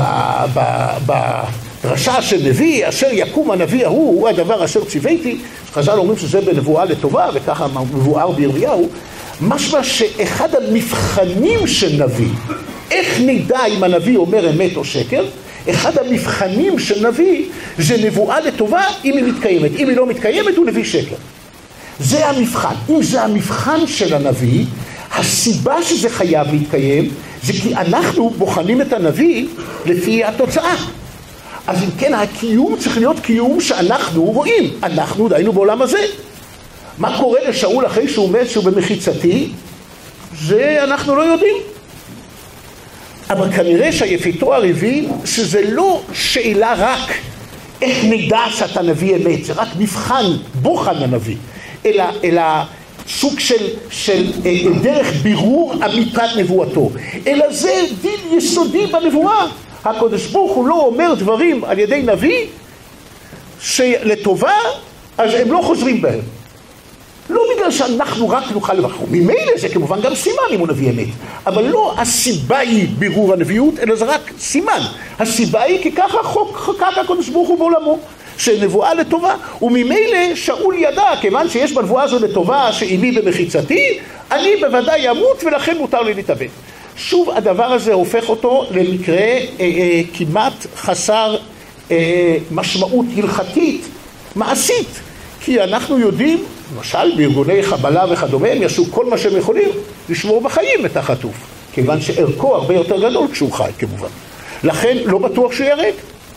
בדרשה של נביא אשר יקום הנביא ההוא הוא הדבר אשר ציוויתי, חז"ל אומרים שזה בנבואה לטובה, וככה מבואר בירמיהו, משמע שאחד המבחנים של נביא, איך נדע אם הנביא אומר אמת או שקר, אחד המבחנים של נביא זה נבואה לטובה אם היא מתקיימת. אם היא לא מתקיימת הוא נביא שקר. זה המבחן. אם זה המבחן של הנביא, הסיבה שזה חייב להתקיים זה כי אנחנו בוחנים את הנביא לפי התוצאה. אז אם כן, הקיום צריך להיות קיום שאנחנו רואים. אנחנו דיינו בעולם הזה. מה קורה לשאול אחרי שהוא מת שהוא במחיצתי? זה אנחנו לא יודעים. אבל כנראה שהיפיתואר הבין שזה לא שאלה רק איך נדע שאתה נביא אמת, זה רק מבחן, בוחן הנביא, אלא, אלא סוג של, של דרך בירור אמיתת נבואתו. אלא זה דין יסודי בנבואה. הקדוש ברוך הוא לא אומר דברים על ידי נביא שלטובה, אז הם לא חוזרים בהם. לא בגלל שאנחנו רק נוכל לבחור. ממילא זה כמובן גם סימן אם הוא נביא אמת. אבל לא הסיבה היא בירור הנביאות, אלא זה רק סימן. הסיבה היא כי ככה חוק חקק הקדוש ברוך הוא בעולמו, שנבואה לטובה. וממילא שאול ידע, כיוון שיש בנבואה הזו לטובה שאימי במחיצתי, אני בוודאי אמות ולכן מותר לי להתאבד. שוב הדבר הזה הופך אותו למקרה אה, אה, כמעט חסר אה, משמעות הלכתית, מעשית. כי אנחנו יודעים, למשל בארגוני חבלה וכדומה, הם יעשו כל מה שהם יכולים לשמור בחיים את החטוף. כיוון שערכו הרבה יותר גדול כשהוא חי כמובן. לכן לא בטוח שהוא ירק.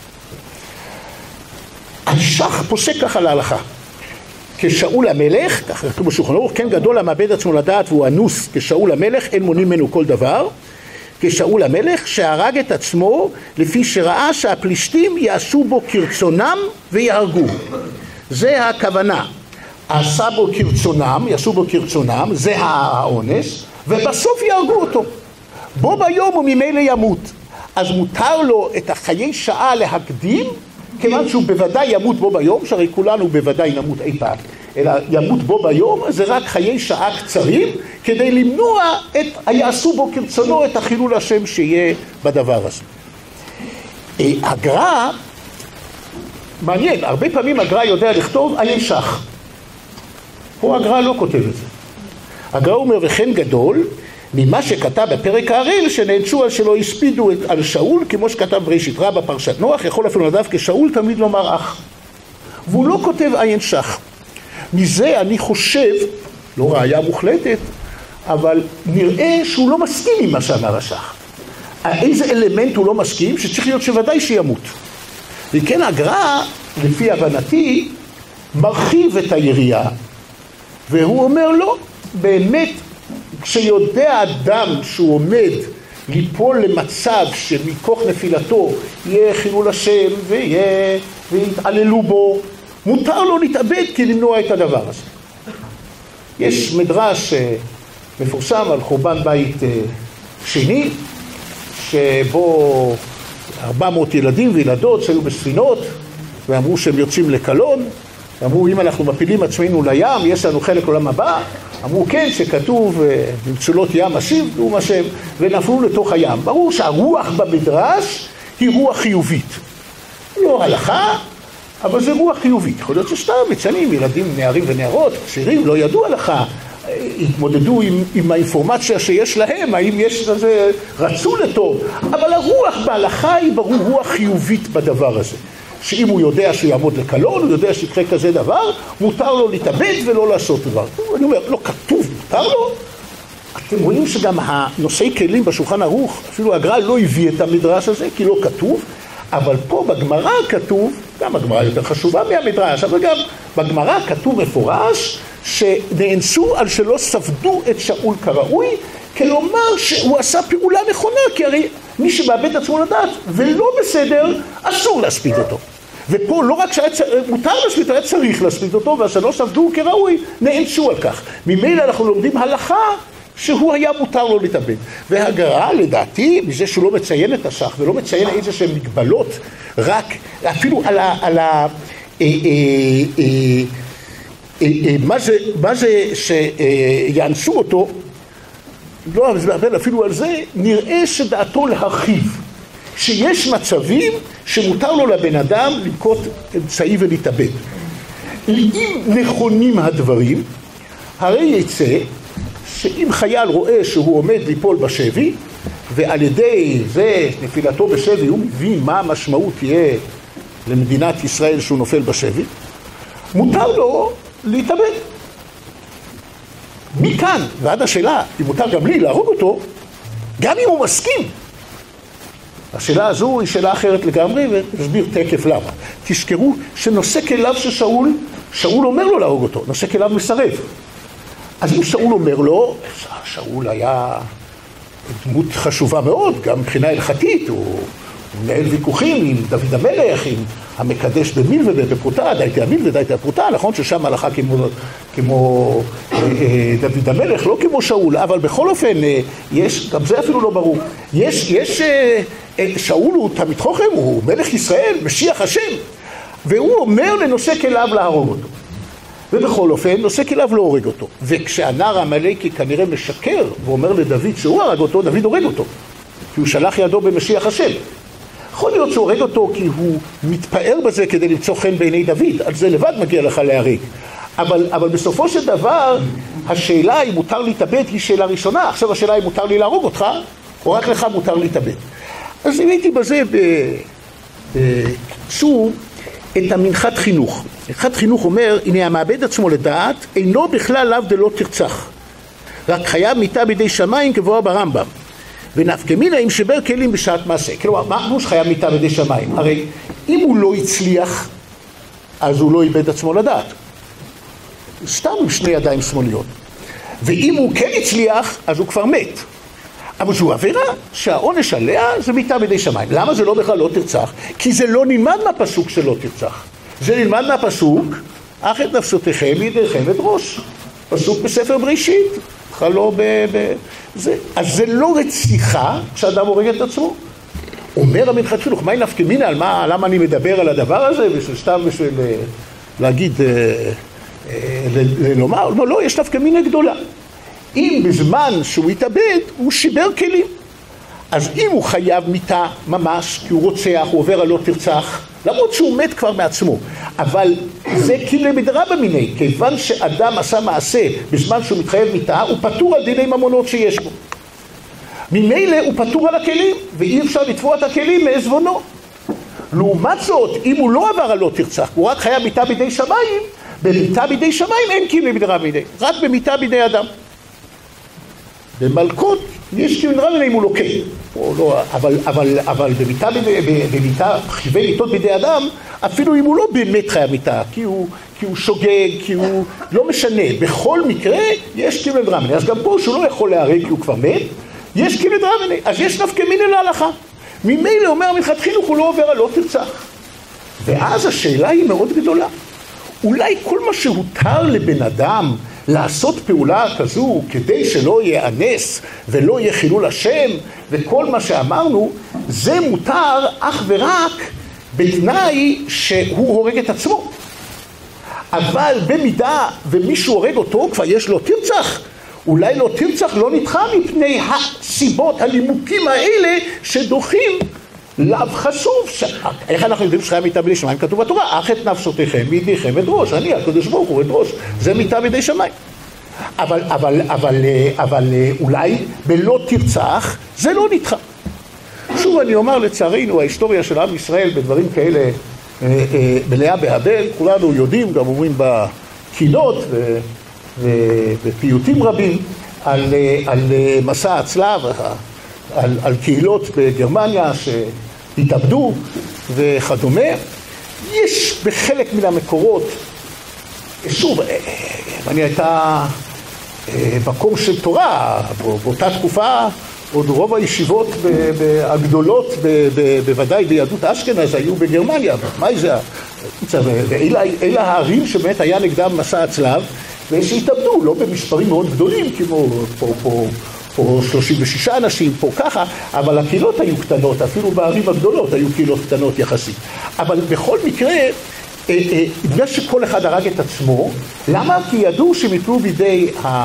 השח פוסק ככה להלכה. כשאול המלך, ככה כתוב בשולחן ערוך, כן גדול המאבד עצמו לדעת והוא אנוס כשאול המלך, אין מונים ממנו כל דבר. כשאול המלך שהרג את עצמו לפי שראה שהפלישתים יעשו בו כרצונם ויהרגו. זה הכוונה. עשה בו כרצונם, יעשו בו כרצונם, זה העונש, ובסוף יהרגו אותו. בו ביום הוא ממילא ימות. אז מותר לו את החיי שעה להקדים, כיוון שהוא בוודאי ימות בו ביום, שהרי כולנו בוודאי נמות אי פעם, אלא ימות בו ביום, זה רק חיי שעה קצרים, כדי למנוע את, יעשו בו כרצונו את החילול השם שיהיה בדבר הזה. הגר"א, מעניין, הרבה פעמים הגר"א יודע לכתוב עיין שח. פה הגר"א לא כותב את זה. הגר"א אומר וכן גדול, ממה שכתב בפרק האריל, שנענשו על שלא הספידו על שאול, כמו שכתב בראשית רבה פרשת נוח, יכול אפילו נדב כשאול תמיד לומר אח. והוא לא כותב עיין שח. מזה אני חושב, לא ראיה מוחלטת, אבל נראה שהוא לא מסכים עם מה שאמר השח. איזה אלמנט הוא לא מסכים? שצריך להיות שוודאי שימות. וכן הגר"א, לפי הבנתי, מרחיב את היריעה, והוא אומר לו, באמת, כשיודע אדם שהוא עומד ליפול למצב שמכוח נפילתו יהיה חילול השם ויהיה, ויתעללו בו, מותר לו להתאבד כי למנוע את הדבר הזה. יש מדרש מפורסם על חורבן בית שני, שבו ארבע מאות ילדים וילדות שהיו בספינות, ואמרו שהם יוצאים לקלון, אמרו אם אנחנו מפילים עצמנו לים, יש לנו חלק עולם הבא, אמרו כן שכתוב במצולות ים השיב, דעום השם, ונפלו לתוך הים. ברור שהרוח במדרש היא רוח חיובית. לא הלכה, אבל זה רוח חיובית. יכול להיות שסתם מציינים, ילדים, נערים ונערות, צעירים, לא ידעו הלכה, התמודדו עם, עם האינפורמציה שיש להם, האם יש לזה, רצו לטוב, אבל הרוח בהלכה היא ברור רוח חיובית בדבר הזה. שאם הוא יודע שהוא יעמוד לקלון, הוא יודע שיקרה כזה דבר, מותר לו להתאבד ולא לעשות דבר. אני אומר, לא כתוב, מותר לו? אתם רואים שגם הנושאי כלים בשולחן ערוך, אפילו הגר"א לא הביא את המדרש הזה, כי לא כתוב, אבל פה בגמרא כתוב, גם הגמרא יותר חשובה מהמדרש, אבל גם בגמרא כתוב מפורש, שנאנסו על שלא ספדו את שאול כראוי, כלומר שהוא עשה פעולה נכונה, כי הרי מי שמאבד עצמו לדעת ולא בסדר, אסור להספיד אותו. ופה לא רק שמותר להספיד, היה צריך להספיד אותו, והשלא ספדו כראוי, נאנסו על כך. ממילא אנחנו לומדים הלכה שהוא היה מותר לו להתאבד. והגר"א, לדעתי, מזה שהוא לא מציין את השח ולא מציין איזה שהן מגבלות, רק אפילו על ה... על ה אה, אה, אה, מה זה, מה זה שיאנסו אותו, לא אבל אפילו על זה, נראה שדעתו להרחיב, שיש מצבים שמותר לו לבן אדם לנקוט אמצעי ולהתאבד. אם נכונים הדברים, הרי יצא שאם חייל רואה שהוא עומד ליפול בשבי, ועל ידי זה נפילתו בשבי הוא מבין מה המשמעות תהיה למדינת ישראל שהוא נופל בשבי, מותר לו להתאבד. מכאן ועד השאלה אם מותר גם לי להרוג אותו, גם אם הוא מסכים. השאלה הזו היא שאלה אחרת לגמרי, ונסביר תקף למה. תזכרו שנושא כליו של שאול, שאול אומר לו להרוג אותו, נושא כליו מסרב. אז אם שאול אומר לו, שאול היה דמות חשובה מאוד, גם מבחינה הלכתית, הוא, הוא מנהל ויכוחים עם דוד המלך, עם המקדש במילווה ובפרוטה, דייתי המילווה ודייתי הפרוטה, נכון ששם הלכה כמו, כמו אה, אה, דוד המלך, לא כמו שאול, אבל בכל אופן, אה, יש, גם זה אפילו לא ברור, יש, יש אה, אה, שאול הוא תמיד חוכם, הוא מלך ישראל, משיח השם, והוא אומר לנושא כליו להרוג אותו. ובכל אופן, נושא כליו לא הורג אותו. וכשהנער העמלקי כנראה משקר, ואומר לדוד שהוא הרג אותו, דוד הורג אותו. כי הוא שלח ידו במשיח השם. יכול להיות שהוא הורג אותו כי הוא מתפאר בזה כדי למצוא חן בעיני דוד. על זה לבד מגיע לך להרג. אבל, אבל בסופו של דבר, השאלה אם מותר להתאבד היא שאלה ראשונה. עכשיו השאלה אם מותר לי להרוג אותך, או רק לך מותר להתאבד. אז הבאתי בזה בקצור את המנחת חינוך. מנחת חינוך אומר, הנה המאבד עצמו לדעת, אינו בכלל לאו דלא תרצח. רק חייב מיתה בידי שמיים כבואר ברמב"ם. ונפקא מינה אם שבר כלים בשעת מעשה. כלומר, מה פירוש חייב מיתה בידי שמיים? הרי אם הוא לא הצליח, אז הוא לא איבד עצמו לדעת. סתם עם שני ידיים שמאליות. ואם הוא כן הצליח, אז הוא כבר מת. אבל זו עבירה שהעונש עליה זה מיתה בידי שמיים. למה זה לא בכלל לא תרצח? כי זה לא נלמד מהפסוק שלא תרצח. זה נלמד מהפסוק, אך את נפשותיכם בידיכם את ראש. פסוק בספר בראשית. בכלל לא ב... ב... זה. אז זה לא רציחה כשאדם הורג את עצמו. אומר המנחת חינוך, מה נפקא מינה על מה, למה אני מדבר על הדבר הזה, בשביל סתם בשביל להגיד, לומר, לא, לא, יש נפקא מינה גדולה. אם בזמן שהוא יתאבד, הוא שיבר כלים. אז אם הוא חייב מיתה ממש, כי הוא רוצח, הוא עובר על לא תרצח, למרות שהוא מת כבר מעצמו. אבל זה כאילו מדרבא מיני, כיוון שאדם עשה מעשה בזמן שהוא מתחייב מיתה, הוא פטור על דיני ממונות שיש בו. ממילא הוא פטור על הכלים, ואי אפשר לתבוע את הכלים מעזבונו. לעומת זאת, אם הוא לא עבר על לא תרצח, הוא רק חייב מיתה בידי שמיים, במיתה בידי שמיים אין כאילו מדרבא מיני, רק במיתה בידי אדם. במלכות יש כאילו נראה לי אם הוא לוקה, לא, אבל, אבל, אבל במיטה, במיטה, חיווי מיטות בידי אדם, אפילו אם הוא לא באמת חייב מיטה, כי הוא, כי הוא שוגג, כי הוא לא משנה, בכל מקרה יש כאילו נראה מיני, אז גם פה שהוא לא יכול להרג כי הוא כבר מת, יש כאילו נראה מיני, אז יש נפקא מינה להלכה. ממילא אומר המנחת חינוך הוא לא עובר על לא תרצח. ואז השאלה היא מאוד גדולה. אולי כל מה שהותר לבן אדם לעשות פעולה כזו כדי שלא יאנס ולא יהיה חילול השם וכל מה שאמרנו, זה מותר אך ורק בתנאי שהוא הורג את עצמו. אבל במידה ומישהו הורג אותו, כבר יש לו תרצח. אולי לא תרצח לא נדחה מפני הסיבות, הנימוקים האלה שדוחים לאו חשוב. ש... איך אנחנו יודעים שחייב מיתה בידי שמיים? כתוב בתורה, אך את נפשותיכם בידיכם את ראש. אני, הקדוש ברוך הוא, את ראש. זה מיתה בידי שמיים. אבל, אבל, אבל, אבל אולי בלא תרצח זה לא נדחה. שוב אני אומר, לצערנו, ההיסטוריה של עם ישראל בדברים כאלה מלאה בהבל, כולנו יודעים, גם אומרים בקינות ופיוטים רבים על, על מסע הצלב, על, על קהילות בגרמניה שהתאבדו וכדומה. יש בחלק מן המקורות, שוב, אני הייתה מקום של תורה, באותה תקופה עוד רוב הישיבות הגדולות, בוודאי ביהדות אשכנז, היו בגרמניה. מה זה? אלה הערים שבאמת היה נגדם מסע הצלב, ושהתאבדו, לא במספרים מאוד גדולים, כמו פה, פה, פה שלושים ושישה אנשים, פה ככה, אבל הקהילות היו קטנות, אפילו בערים הגדולות היו קהילות קטנות יחסית. אבל בכל מקרה, בגלל שכל אחד הרג את עצמו, למה? כי ידעו שהם יפלו בידי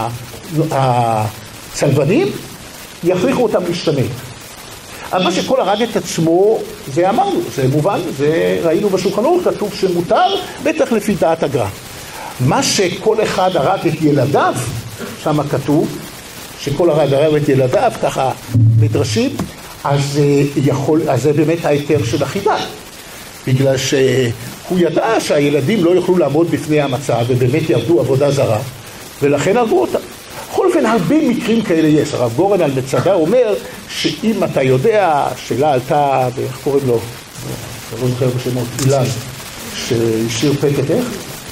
הצלבנים, יכריחו אותם להשתמט. אבל מה שכל הרג את עצמו, זה אמרנו, זה מובן, זה ראינו בשולחן ערוך, כתוב שמותר, בטח לפי דעת הגר"א. מה שכל אחד הרג את ילדיו, שם כתוב, שכל אחד הרג את ילדיו, ככה מדרשים, אז, יכול, אז זה באמת ההיתר של החידה. בגלל שהוא ידע שהילדים לא יוכלו לעמוד בפני המצב, ובאמת יעבדו עבודה זרה, ולכן הרגו אותם. בכל אופן, הרבה מקרים כאלה יש. הרב גורן על מצדה אומר שאם אתה יודע, שאלה עלתה, ואיך קוראים לו? אני לא זוכר בשמות, אילן, שהשאיר פתק, איך?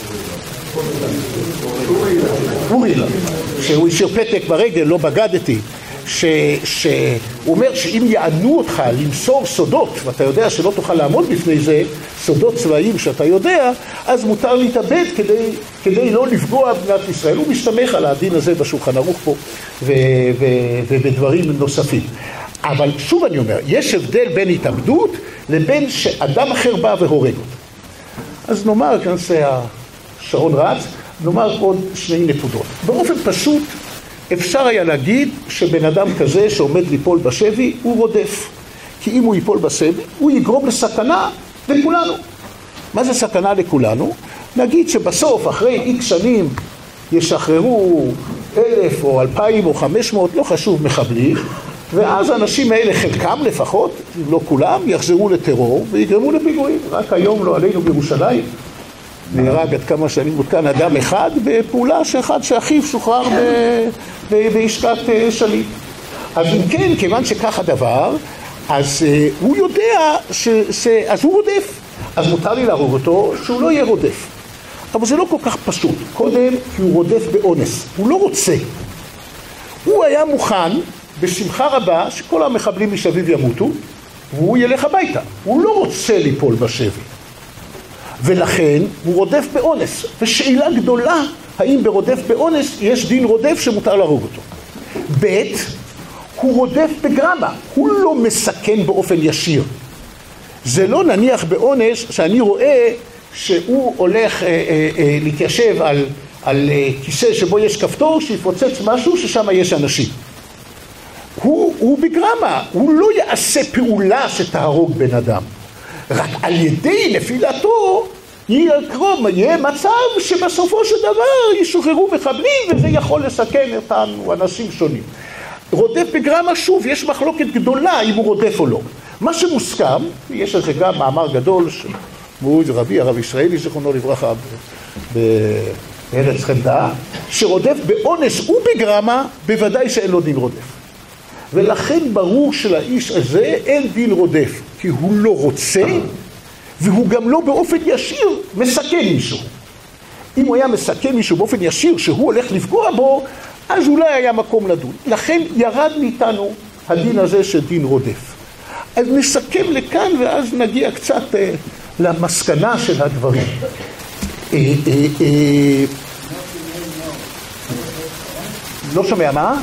אורי אילן. שהוא השאיר פתק ברגל, לא בגדתי. שהוא אומר שאם יענו אותך למסור סודות, ואתה יודע שלא תוכל לעמוד בפני זה, סודות צבאיים שאתה יודע, אז מותר להתאבד כדי, כדי לא לפגוע במדינת ישראל. הוא משתמך על הדין הזה בשולחן ערוך פה ו, ו, ובדברים נוספים. אבל שוב אני אומר, יש הבדל בין התאבדות לבין שאדם אחר בא והורג אותו. אז נאמר, כאן שהשעון רץ, נאמר עוד שני נקודות. באופן פשוט, אפשר היה להגיד שבן אדם כזה שעומד ליפול בשבי הוא רודף. כי אם הוא ייפול בשבי, הוא יגרום לסכנה לכולנו. מה זה סכנה לכולנו? נגיד שבסוף, אחרי איקס שנים, ישחררו אלף או אלפיים או חמש מאות, לא חשוב, מחבלים, ואז האנשים האלה, חלקם לפחות, אם לא כולם, יחזרו לטרור ויגרמו לפיגועים. רק היום לא עלינו בירושלים. נהרג עד כמה שאני מותקן אדם אחד בפעולה שאחד שאחיו שוחרר בעסקת שליט. אז אם כן, כיוון שכך הדבר, אז הוא יודע, ש, ש, אז הוא רודף. אז מותר לי להרוג אותו שהוא לא יהיה רודף. אבל זה לא כל כך פשוט. קודם, כי הוא רודף באונס. הוא לא רוצה. הוא היה מוכן בשמחה רבה שכל המחבלים משביב ימותו, והוא ילך הביתה. הוא לא רוצה ליפול בשבי. ולכן הוא רודף באונס, ושאלה גדולה, האם ברודף באונס יש דין רודף שמותר להרוג אותו. ב' הוא רודף בגרמה, הוא לא מסכן באופן ישיר. זה לא נניח באונס שאני רואה שהוא הולך אה, אה, אה, להתיישב על, על אה, כיסא שבו יש כפתור, שיפוצץ משהו ששם יש אנשים. הוא, הוא בגרמה, הוא לא יעשה פעולה שתהרוג בן אדם. רק על ידי נפילתו יקרום, יהיה מצב שבסופו של דבר ישוחררו מחבלים וזה יכול לסכן אותנו אנשים שונים. רודף בגרמה, שוב, יש מחלוקת גדולה אם הוא רודף או לא. מה שמוסכם, יש על זה גם מאמר גדול שמועד רבי, הרב ישראלי, זכרונו לברכה, בארץ חמדה, שרודף באונס ובגרמה, בוודאי שאין לו דין רודף. ולכן ברור שלאיש הזה אין דין רודף, כי הוא לא רוצה, והוא גם לא באופן ישיר מסכן מישהו. אם הוא היה מסכן מישהו באופן ישיר שהוא הולך לפגוע בו, אז אולי היה מקום לדון. לכן ירד מאיתנו הדין הזה של דין רודף. אז נסכם לכאן ואז נגיע קצת אה, למסקנה של הדברים. אה, אה, אה, לא שומע מה?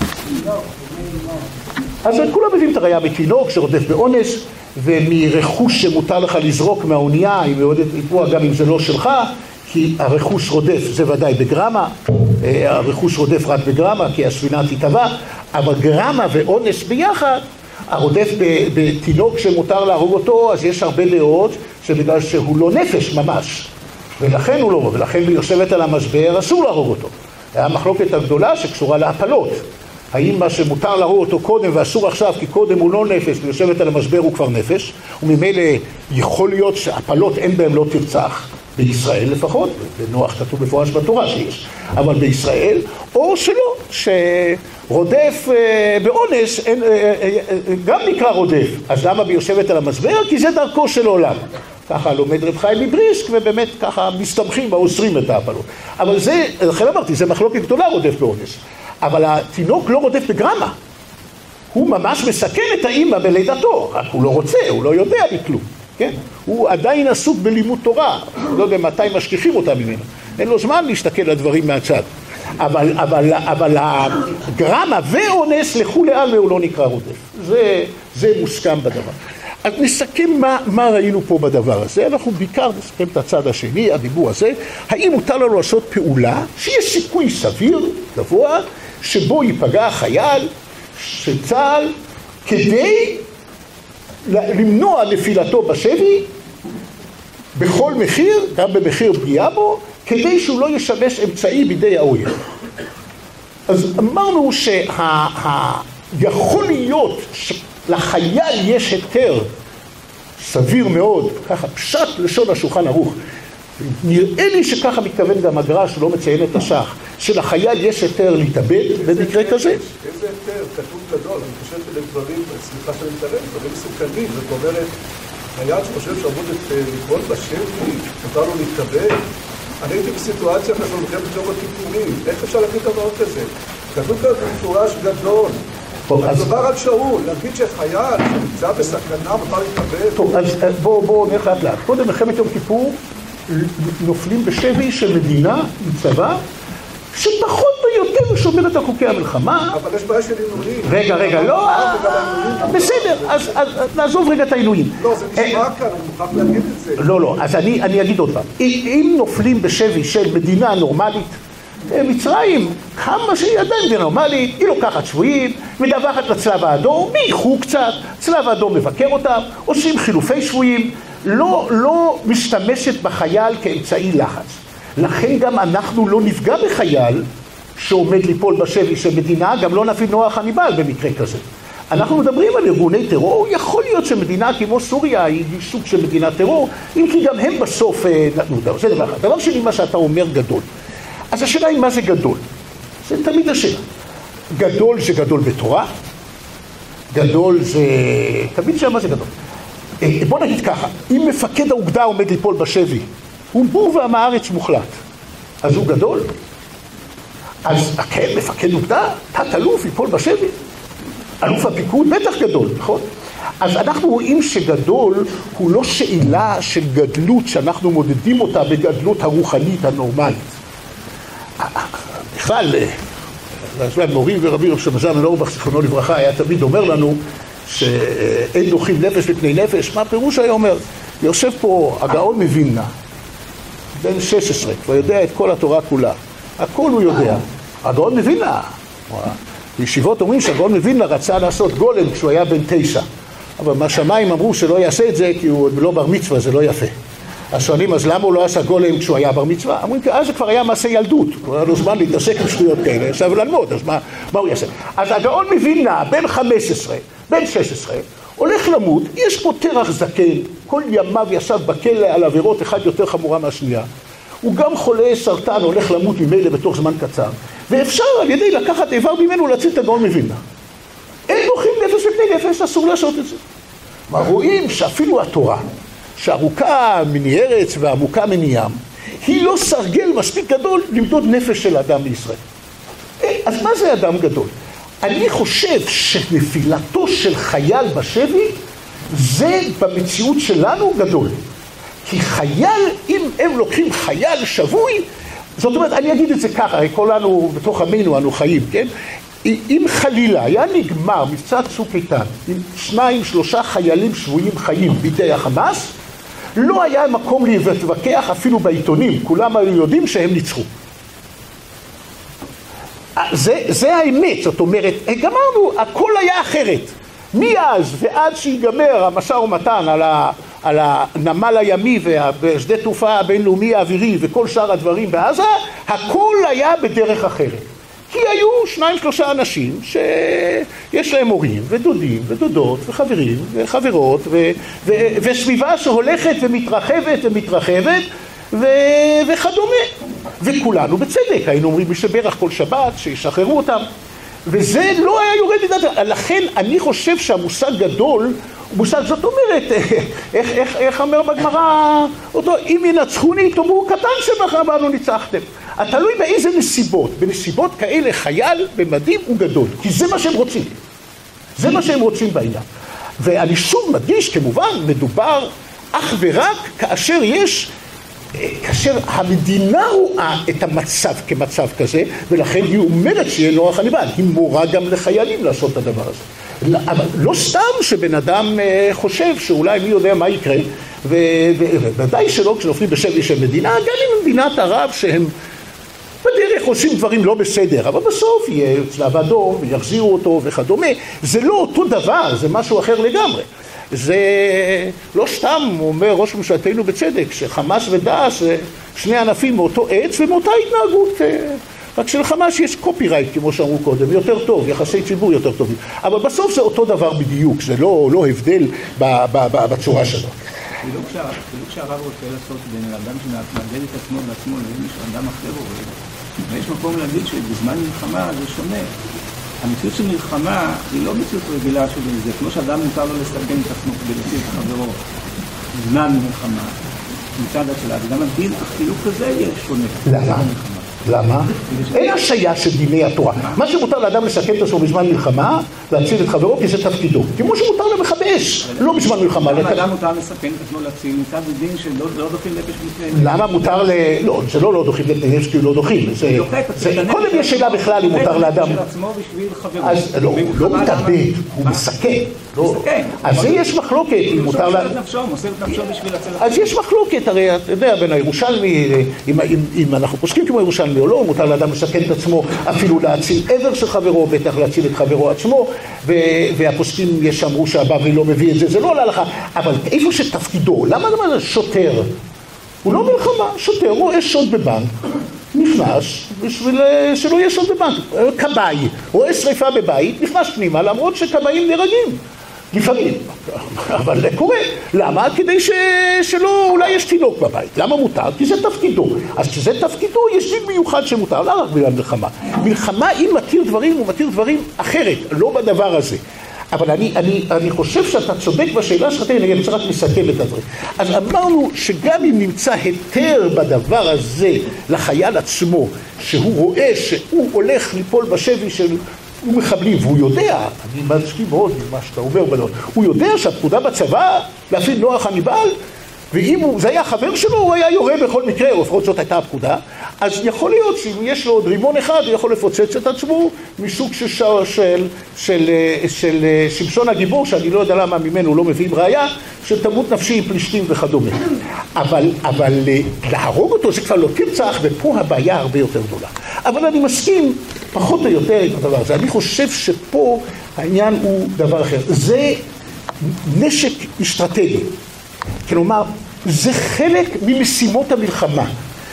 אז כולם מביאים את הראייה בתינוק שרודף באונס, ומרכוש שמותר לך לזרוק מהאונייה, אם ידוע גם אם זה לא שלך, כי הרכוש רודף זה ודאי בגרמה, הרכוש רודף רק בגרמה, כי הספינה תטבע, אבל גרמה ואונס ביחד, הרודף בתינוק שמותר להרוג אותו, אז יש הרבה דעות שבגלל שהוא לא נפש ממש, ולכן הוא לא, ולכן ביושבת על המשבר אסור להרוג אותו. היה מחלוקת הגדולה שקשורה להפלות. האם מה שמותר להרוג אותו קודם ואסור עכשיו, כי קודם הוא לא נפש, ויושבת על המשבר הוא כבר נפש, וממילא יכול להיות שהפלות אין בהם לא תרצח, בישראל לפחות, בנוח כתוב בפורש בתורה שיש, אבל בישראל, או שלא, שרודף באונס, גם נקרא רודף, אז למה ביושבת על המשבר? כי זה דרכו של עולם. ככה לומד רב חיים מבריסק, ובאמת ככה מסתמכים ואוסרים את ההפלות. אבל זה, לכן אמרתי, זה מחלוקת גדולה רודף באונס. אבל התינוק לא רודף בגרמה. הוא ממש מסכן את האמא בלידתו, רק הוא לא רוצה, הוא לא יודע בכלום. כן? הוא עדיין עסוק בלימוד תורה, לא יודע מתי משכיחים אותה ממנו. אין לו זמן להסתכל על דברים מהצד. אבל, אבל, אבל הגרמה ואונס לכולי עלמא הוא לא נקרא רודף. זה, זה מוסכם בדבר. אז נסכם מה, מה ראינו פה בדבר הזה. אנחנו בעיקר נסכם את הצד השני, הדיבור הזה. האם מותר לנו לעשות פעולה שיש סיכוי סביר, גבוה, שבו ייפגע החייל של צה"ל כדי למנוע נפילתו בשבי בכל מחיר, גם במחיר פגיעה בו, כדי שהוא לא ישמש אמצעי בידי האויב. אז אמרנו שיכול להיות שלחייל יש היתר סביר מאוד, ככה פשט לשון השולחן ערוך. נראה לי שככה מתכוון גם הגר"א, שלא מציין את השח, שלחייל יש היתר להתאבד במקרה כזה. איזה היתר? כתוב גדול, אני חושב שאלה דברים, סליחה שאני מתערב, דברים מסוכנים, זאת אומרת, חייל שחושב שעמוד ליפול בשבי, מותר לו להתאבד. אני הייתי בסיטואציה כזו, מלחמת יום הכיפורים, איך אפשר להגיד דבר כזה? כתוב כאן במפורש גדול. מדובר על שאול, להגיד שחייל שנמצא בסכנה מותר להתאבד. טוב, אז בואו נלך לאט לאט. קודם מלחמת יום כיפור נופלים בשבי של מדינה עם צבא שפחות או יותר שומרת על חוקי המלחמה. אבל יש בעיה של עינויים. רגע, רגע, לא, בסדר, אז נעזוב רגע את העינויים. לא, זה נשמע כאן, אני מוכרח להגיד את זה. לא, לא, אז אני אגיד עוד פעם. אם נופלים בשבי של מדינה נורמלית, מצרים, כמה שהיא עדיין מדינה נורמלית, היא לוקחת שבויים, מדווחת לצלב האדום, מייחו קצת, צלב האדום מבקר אותם, עושים חילופי שבויים, לא, לא משתמשת בחייל כאמצעי לחץ. לכן גם אנחנו לא נפגע בחייל שעומד ליפול בשבי של מדינה, גם לא נפעיל נוח חניבעל במקרה כזה. אנחנו מדברים על ארגוני טרור, יכול להיות שמדינה כמו סוריה היא סוג של מדינת טרור, אם כי גם הם בסוף נתנו דבר. זה דבר אחד. דבר שני, מה שאתה אומר גדול. אז השאלה היא מה זה גדול? זה תמיד השאלה. גדול זה גדול בתורה, גדול זה... תמיד שאלה מה זה גדול. בוא נגיד ככה, אם מפקד האוגדה עומד ליפול בשבי, הוא בור ועם הארץ מוחלט, אז הוא גדול? אז כן, מפקד אוגדה, תת אלוף ייפול בשבי, אלוף הפיקוד, בטח גדול, נכון? אז אנחנו רואים שגדול הוא לא שאלה של גדלות שאנחנו מודדים אותה בגדלות הרוחנית הנורמלית. בכלל, מורי ורבי רב שמזן לאורבך, זיכרונו לברכה, היה תמיד אומר לנו שאין דוחים נפש לפני נפש. מה הפירוש היה אומר? יושב פה הגאון מווילנה, בן שש עשרה, כבר יודע את כל התורה כולה. הכל הוא יודע. הגאון מווילנה, בישיבות אומרים שהגאון מווילנה רצה לעשות גולם כשהוא היה בן תשע. אבל מהשמיים אמרו שלא יעשה את זה כי הוא לא בר מצווה, זה לא יפה. אז שואלים, אז למה הוא לא עשה גולם כשהוא היה בר מצווה? אמרים, אז זה כבר היה מעשה ילדות, הוא היה לו זמן להתעסק עם שטויות כאלה, עכשיו ללמוד, אז מה, מה הוא יעשה? אז הגאון מווילנה, בן חמש עשרה, בן שש עשרה, הולך למות, יש פה תרח זקן, כל ימיו ישב בכלא על עבירות אחד יותר חמורה מהשנייה, הוא גם חולה סרטן, הולך למות ממילא בתוך זמן קצר, ואפשר על ידי לקחת איבר ממנו להציל את הגאון מווילנה. אין דוחים נפש לפני נפש, אסור לעשות את זה. מה רואים שאפילו התורה, שארוכה מני ארץ ועמוקה מני ים, היא לא סרגל מספיק גדול למדוד נפש של אדם בישראל. אז מה זה אדם גדול? אני חושב שנפילתו של חייל בשבי, זה במציאות שלנו גדול. כי חייל, אם הם לוקחים חייל שבוי, זאת אומרת, אני אגיד את זה ככה, הרי כולנו בתוך עמנו אנו חיים, כן? אם חלילה היה נגמר מבצע צוק איתן עם שניים, שלושה חיילים שבויים חיים בידי החמאס, לא היה מקום להתווכח אפילו בעיתונים, כולם היו יודעים שהם ניצחו. זה, זה האמת, זאת אומרת, גמרנו, הכל היה אחרת. מאז ועד שיגמר המשא ומתן על, ה, על הנמל הימי והשדה תעופה הבינלאומי האווירי וכל שאר הדברים בעזה, הכל היה בדרך אחרת. כי היו שניים שלושה אנשים שיש להם הורים ודודים ודודות וחברים וחברות ו- ו- וסביבה שהולכת ומתרחבת ומתרחבת ו- וכדומה. וכולנו בצדק, היינו אומרים בשברך כל שבת שישחררו אותם. וזה לא היה יורד לדעת. לכן אני חושב שהמושג גדול הוא מושג, זאת אומרת, איך, איך, איך אומר בגמרא, אותו, אם ינצחוני תאמרו קטן שבכם בנו ניצחתם. התלוי באיזה נסיבות, בנסיבות כאלה חייל במדים הוא גדול, כי זה מה שהם רוצים. זה מה שהם רוצים בעניין. ואני שוב מדגיש, כמובן, מדובר אך ורק כאשר יש, כאשר המדינה רואה את המצב כמצב כזה, ולכן היא אומרת שיהיה נוח חניבעל, היא מורה גם לחיילים לעשות את הדבר הזה. אבל לא סתם שבן אדם חושב שאולי מי יודע מה יקרה, ובוודאי שלא כשנופלים בשבי של מדינה, גם עם מדינת ערב שהם בדרך עושים דברים לא בסדר, אבל בסוף יהיה צלב אדום ויחזירו אותו וכדומה. זה לא אותו דבר, זה משהו אחר לגמרי. זה לא סתם, הוא אומר ראש ממשלתנו בצדק, שחמאס ודאעש זה שני ענפים מאותו עץ ומאותה התנהגות. רק שלחמאס יש קופירייט, כמו שאמרו קודם, יותר טוב, יחסי ציבור יותר טובים. אבל בסוף זה אותו דבר בדיוק, זה לא, לא הבדל ב, ב, ב, בצורה שלו. אפילו כשהרב רוצה לעשות בין אדם שמאגד את עצמו לעצמו לבין אדם אחר עובד, ויש מקום להגיד שבזמן מלחמה זה שונה. המציאות של מלחמה היא לא מציאות רגילה של זה, כמו שאדם מותר לו לסכן את עצמו כדי להציל את חברו בזמן מלחמה, מצד השלה, וגם הדין החילוק הזה יהיה שונה. למה? למה? אין השעיה של דיני התורה. מה שמותר לאדם לסכן את עצמו בזמן מלחמה, להציל את חברו, כי זה תפקידו. כמו שמותר למכבי אש, לא בזמן מלחמה. למה אדם מותר לסכן את עצמו להציל מצד הדין שלא דוחים נפש בפני? למה מותר ל... לא, זה לא לא דוחים נפש, כי לא דוחים. קודם יש שאלה בכלל אם מותר לאדם... אז לא, הוא לא מתאבד, הוא מסכן. אז זה יש מחלוקת אם מותר לאדם... אז יש מחלוקת, הרי אתה יודע, בין הירושלמי, אם אנחנו פוסקים כמו ירושלמי או לא, מותר לאדם לסכן את עצמו, אפילו להציל עבר של חברו, בטח להציל את חברו עצמו, והפוסקים יש אמרו שהבבלי לא מביא את זה, זה לא עולה לך, אבל איפה שתפקידו, למה זה שוטר? הוא לא מלחמה, שוטר רואה שוד בבנק, נכנס בשביל שלא יהיה שוד בבנק, כבאי, רואה שריפה בבית, נכנס פנימה, למרות שכבאים נהרגים. לפעמים, אבל זה קורה. למה? כדי ש... שלא, אולי יש תינוק בבית. למה מותר? כי זה תפקידו. אז כשזה תפקידו, יש דין מיוחד שמותר, לא רק בגלל מלחמה. מלחמה, אם מתיר דברים, הוא מתיר דברים אחרת, לא בדבר הזה. אבל אני, אני, אני חושב שאתה צודק בשאלה שלך, אני רוצה רק לסכם את הדברים. אז אמרנו שגם אם נמצא היתר בדבר הזה לחייל עצמו, שהוא רואה שהוא הולך ליפול בשבי של... הוא מחבלים, והוא יודע, אני מסכים מאוד עם מה שאתה אומר בנות, הוא יודע שהפקודה בצבא להפעיל נוח הניבל, ואם הוא, זה היה חבר שלו, הוא היה יורה בכל מקרה, או לפחות זאת הייתה הפקודה, אז יכול להיות שאם יש לו עוד רימון אחד, הוא יכול לפוצץ את עצמו מסוג של, של, של, של, של שמשון הגיבור, שאני לא יודע למה ממנו לא מביאים ראייה, של תמות נפשי עם פלישתים וכדומה. אבל, אבל להרוג אותו זה כבר לא תרצח, ופה הבעיה הרבה יותר גדולה. אבל אני מסכים פחות או יותר עם הדבר הזה. אני חושב שפה העניין הוא דבר אחר. זה נשק אסטרטגי. כלומר, זה חלק ממשימות המלחמה.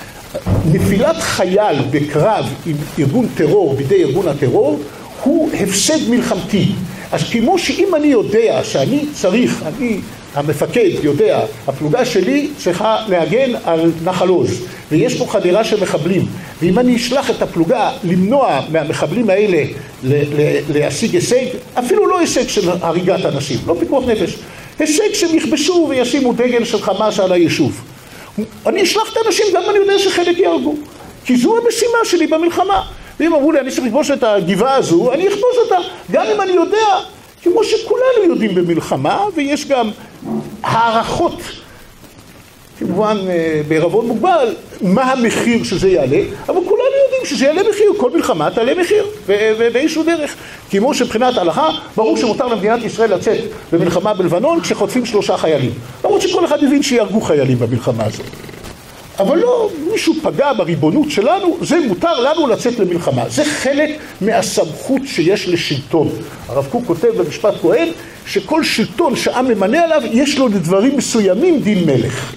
נפילת חייל בקרב עם ארגון טרור בידי ארגון הטרור הוא הפסד מלחמתי. אז כמו שאם אני יודע שאני צריך, אני המפקד יודע, הפלוגה שלי צריכה להגן על נחל עוז, ויש פה חדירה של מחבלים, ואם אני אשלח את הפלוגה למנוע מהמחבלים האלה להשיג הישג, אפילו לא הישג של הריגת אנשים, לא פיקוח נפש, הישג שהם יכבשו וישימו דגל של חמאס על היישוב. אני אשלח את האנשים גם אני יודע שחלק יהרגו, כי זו המשימה שלי במלחמה. ואם אמרו לי אני צריך לכבוש את הגבעה הזו, אני אכבוש אותה, גם אם אני יודע, כמו שכולנו יודעים במלחמה, ויש גם הערכות, כמובן בערבון מוגבל, מה המחיר שזה יעלה, אבל כולנו יודעים שזה יעלה מחיר, כל מלחמה תעלה מחיר, באיזשהו דרך. כמו שבחינת ההלכה, ברור שמותר למדינת ישראל לצאת במלחמה בלבנון כשחוטפים שלושה חיילים. למרות שכל אחד מבין שיהרגו חיילים במלחמה הזאת. אבל לא, מישהו פגע בריבונות שלנו, זה מותר לנו לצאת למלחמה. זה חלק מהסמכות שיש לשלטון. הרב קוק כותב במשפט כהן, שכל שלטון שהעם ממנה עליו, יש לו לדברים מסוימים דין מלך.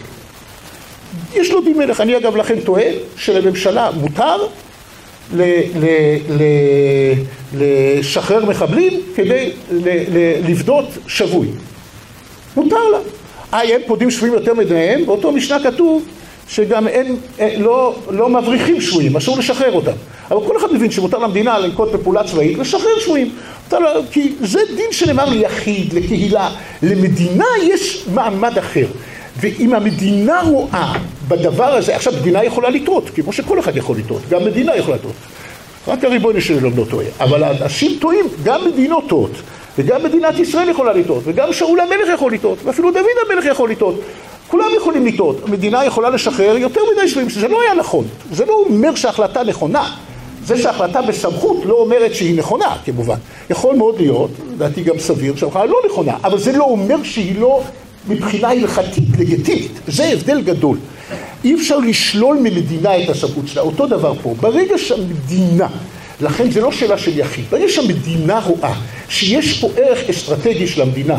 יש לו דין מלך. אני אגב לכן טוען שלממשלה מותר ל- ל- ל- לשחרר מחבלים כדי ל- ל- לבדות שבוי. מותר לה. אה, הם פודים שבויים יותר מדעיהם, באותו משנה כתוב, שגם אין, לא, לא מבריחים שבויים, אסור לשחרר אותם. אבל כל אחד מבין שמותר למדינה לנקוט בפעולה צבאית, לשחרר שבויים. כי זה דין שנאמר ליחיד, לקהילה, למדינה יש מעמד אחר. ואם המדינה רואה בדבר הזה, עכשיו מדינה יכולה לטעות, כמו שכל אחד יכול לטעות, גם מדינה יכולה לטעות. רק הריבונו שלנו לא טועה. אבל האנשים טועים, גם מדינות טועות. וגם מדינת ישראל יכולה לטעות, וגם שאול המלך יכול לטעות, ואפילו דוד המלך יכול לטעות. כולם יכולים לטעות. המדינה יכולה לשחרר יותר מדי שבויים, שזה לא היה נכון. זה לא אומר שההחלטה נכונה. זה שההחלטה בסמכות לא אומרת שהיא נכונה, כמובן. יכול מאוד להיות, לדעתי גם סביר, שההחלטה לא נכונה, אבל זה לא אומר שהיא לא מבחינה הלכתית, לגיטימית. זה הבדל גדול. אי אפשר לשלול ממדינה את הסמכות שלה. אותו דבר פה. ברגע שהמדינה, לכן זה לא שאלה של יחיד, ברגע שהמדינה רואה שיש פה ערך אסטרטגי של המדינה,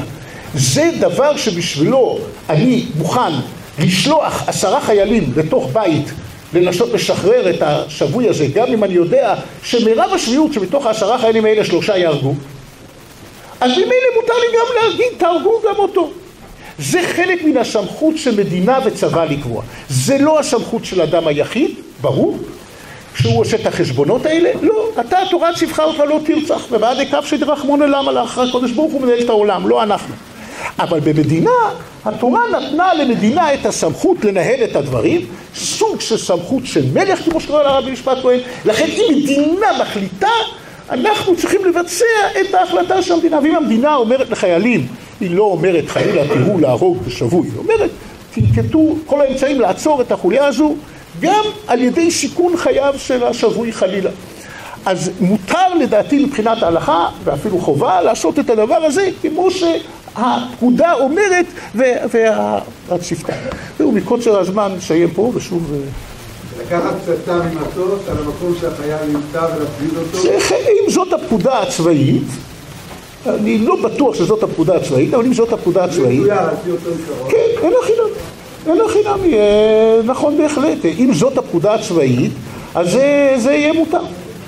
זה דבר שבשבילו אני מוכן לשלוח עשרה חיילים לתוך בית לנסות לשחרר את השבוי הזה, גם אם אני יודע שמרב השביעות שמתוך העשרה חיילים האלה שלושה יהרגו, אז ממילא מותר לי גם להגיד, תהרגו גם אותו. זה חלק מן הסמכות של מדינה וצבא לקבוע. זה לא הסמכות של אדם היחיד, ברור, כשהוא עושה את החשבונות האלה, לא, אתה התורה ציווחה אותך לא תרצח, ובעד הכף שתרחמון אל המלאך, הקדוש ברוך הוא מנהל את העולם, לא אנחנו. אבל במדינה, התורה נתנה למדינה את הסמכות לנהל את הדברים, סוג של סמכות של מלך, כמו שקורא לרבי משפט כהן, לכן אם מדינה מחליטה, אנחנו צריכים לבצע את ההחלטה של המדינה. ואם המדינה אומרת לחיילים, היא לא אומרת חלילה תראו להרוג בשבוי, היא אומרת תנקטו כל האמצעים לעצור את החוליה הזו, גם על ידי סיכון חייו של השבוי חלילה. אז מותר לדעתי מבחינת ההלכה, ואפילו חובה, לעשות את הדבר הזה כמו שהפקודה אומרת והצפתה. זהו, מקוצר הזמן נסיים פה ושוב... לקחת פצצה ממטוס על המקום שהחייל נמצא ולהפליד אותו? אם זאת הפקודה הצבאית, אני לא בטוח שזאת הפקודה הצבאית, אבל אם זאת הפקודה הצבאית... כן, אין החינם. אין החינם, נכון בהחלט. אם זאת הפקודה הצבאית, אז זה, זה יהיה מותר.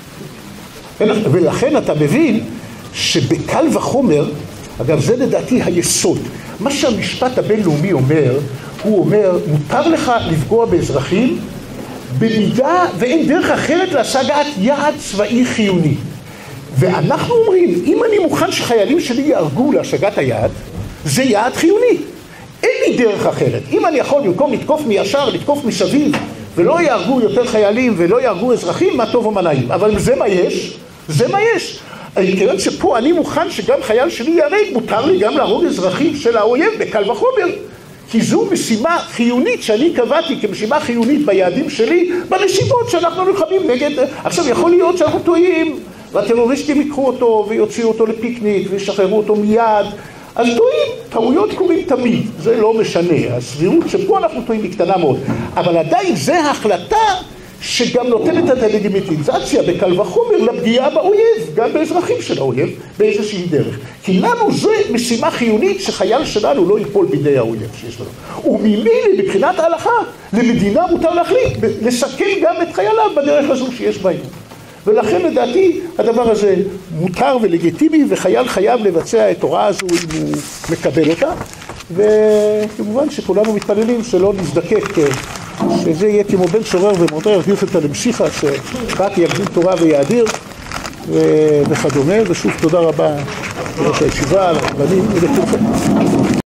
ולכן אתה מבין שבקל וחומר, אגב זה לדעתי היסוד, מה שהמשפט הבינלאומי אומר, הוא אומר, מותר לך לפגוע באזרחים, במידה ואין דרך אחרת להשגת יעד צבאי חיוני. ואנחנו אומרים, אם אני מוכן שחיילים שלי יהרגו להשגת היעד, זה יעד חיוני. אין לי דרך אחרת. אם אני יכול במקום לתקוף מישר, לתקוף מסביב, ולא יהרגו יותר חיילים ולא יהרגו אזרחים, מה טוב ומנעים. אבל זה מה יש? זה מה יש. כיוון שפה אני מוכן שגם חייל שלי יהרג, מותר לי גם להרוג אזרחים של האויב בקל וחומר. כי זו משימה חיונית שאני קבעתי כמשימה חיונית ביעדים שלי, בנסיבות שאנחנו נלחמים נגד... עכשיו יכול להיות שאנחנו טועים, והטרוריסטים יקחו אותו ויוציאו אותו לפיקניק וישחררו אותו מיד, אז טועים, טעויות קורים תמיד, זה לא משנה, הסבירות שפה אנחנו טועים היא קטנה מאוד, אבל עדיין זה החלטה שגם נותנת את הלגיטימיזציה בקל וחומר לפגיעה באויב, גם באזרחים של האויב, באיזושהי דרך. כי לנו זה משימה חיונית שחייל שלנו לא ייפול בידי האויב שיש לנו. וממילא מבחינת ההלכה, למדינה מותר להחליט, לסכן גם את חייליו בדרך הזו שיש בהם. ולכן לדעתי הדבר הזה מותר ולגיטימי, וחייל חייב לבצע את הוראה הזו אם הוא מקבל אותה, וכמובן שכולנו מתפללים שלא נזדקק, שזה יהיה כמו בן שורר ומותר ירגיף את הלמשיחה, שרק יגדיל תורה ויאדיר וכדומה. ושוב תודה רבה לראש הישיבה, לבנים ולכולכם.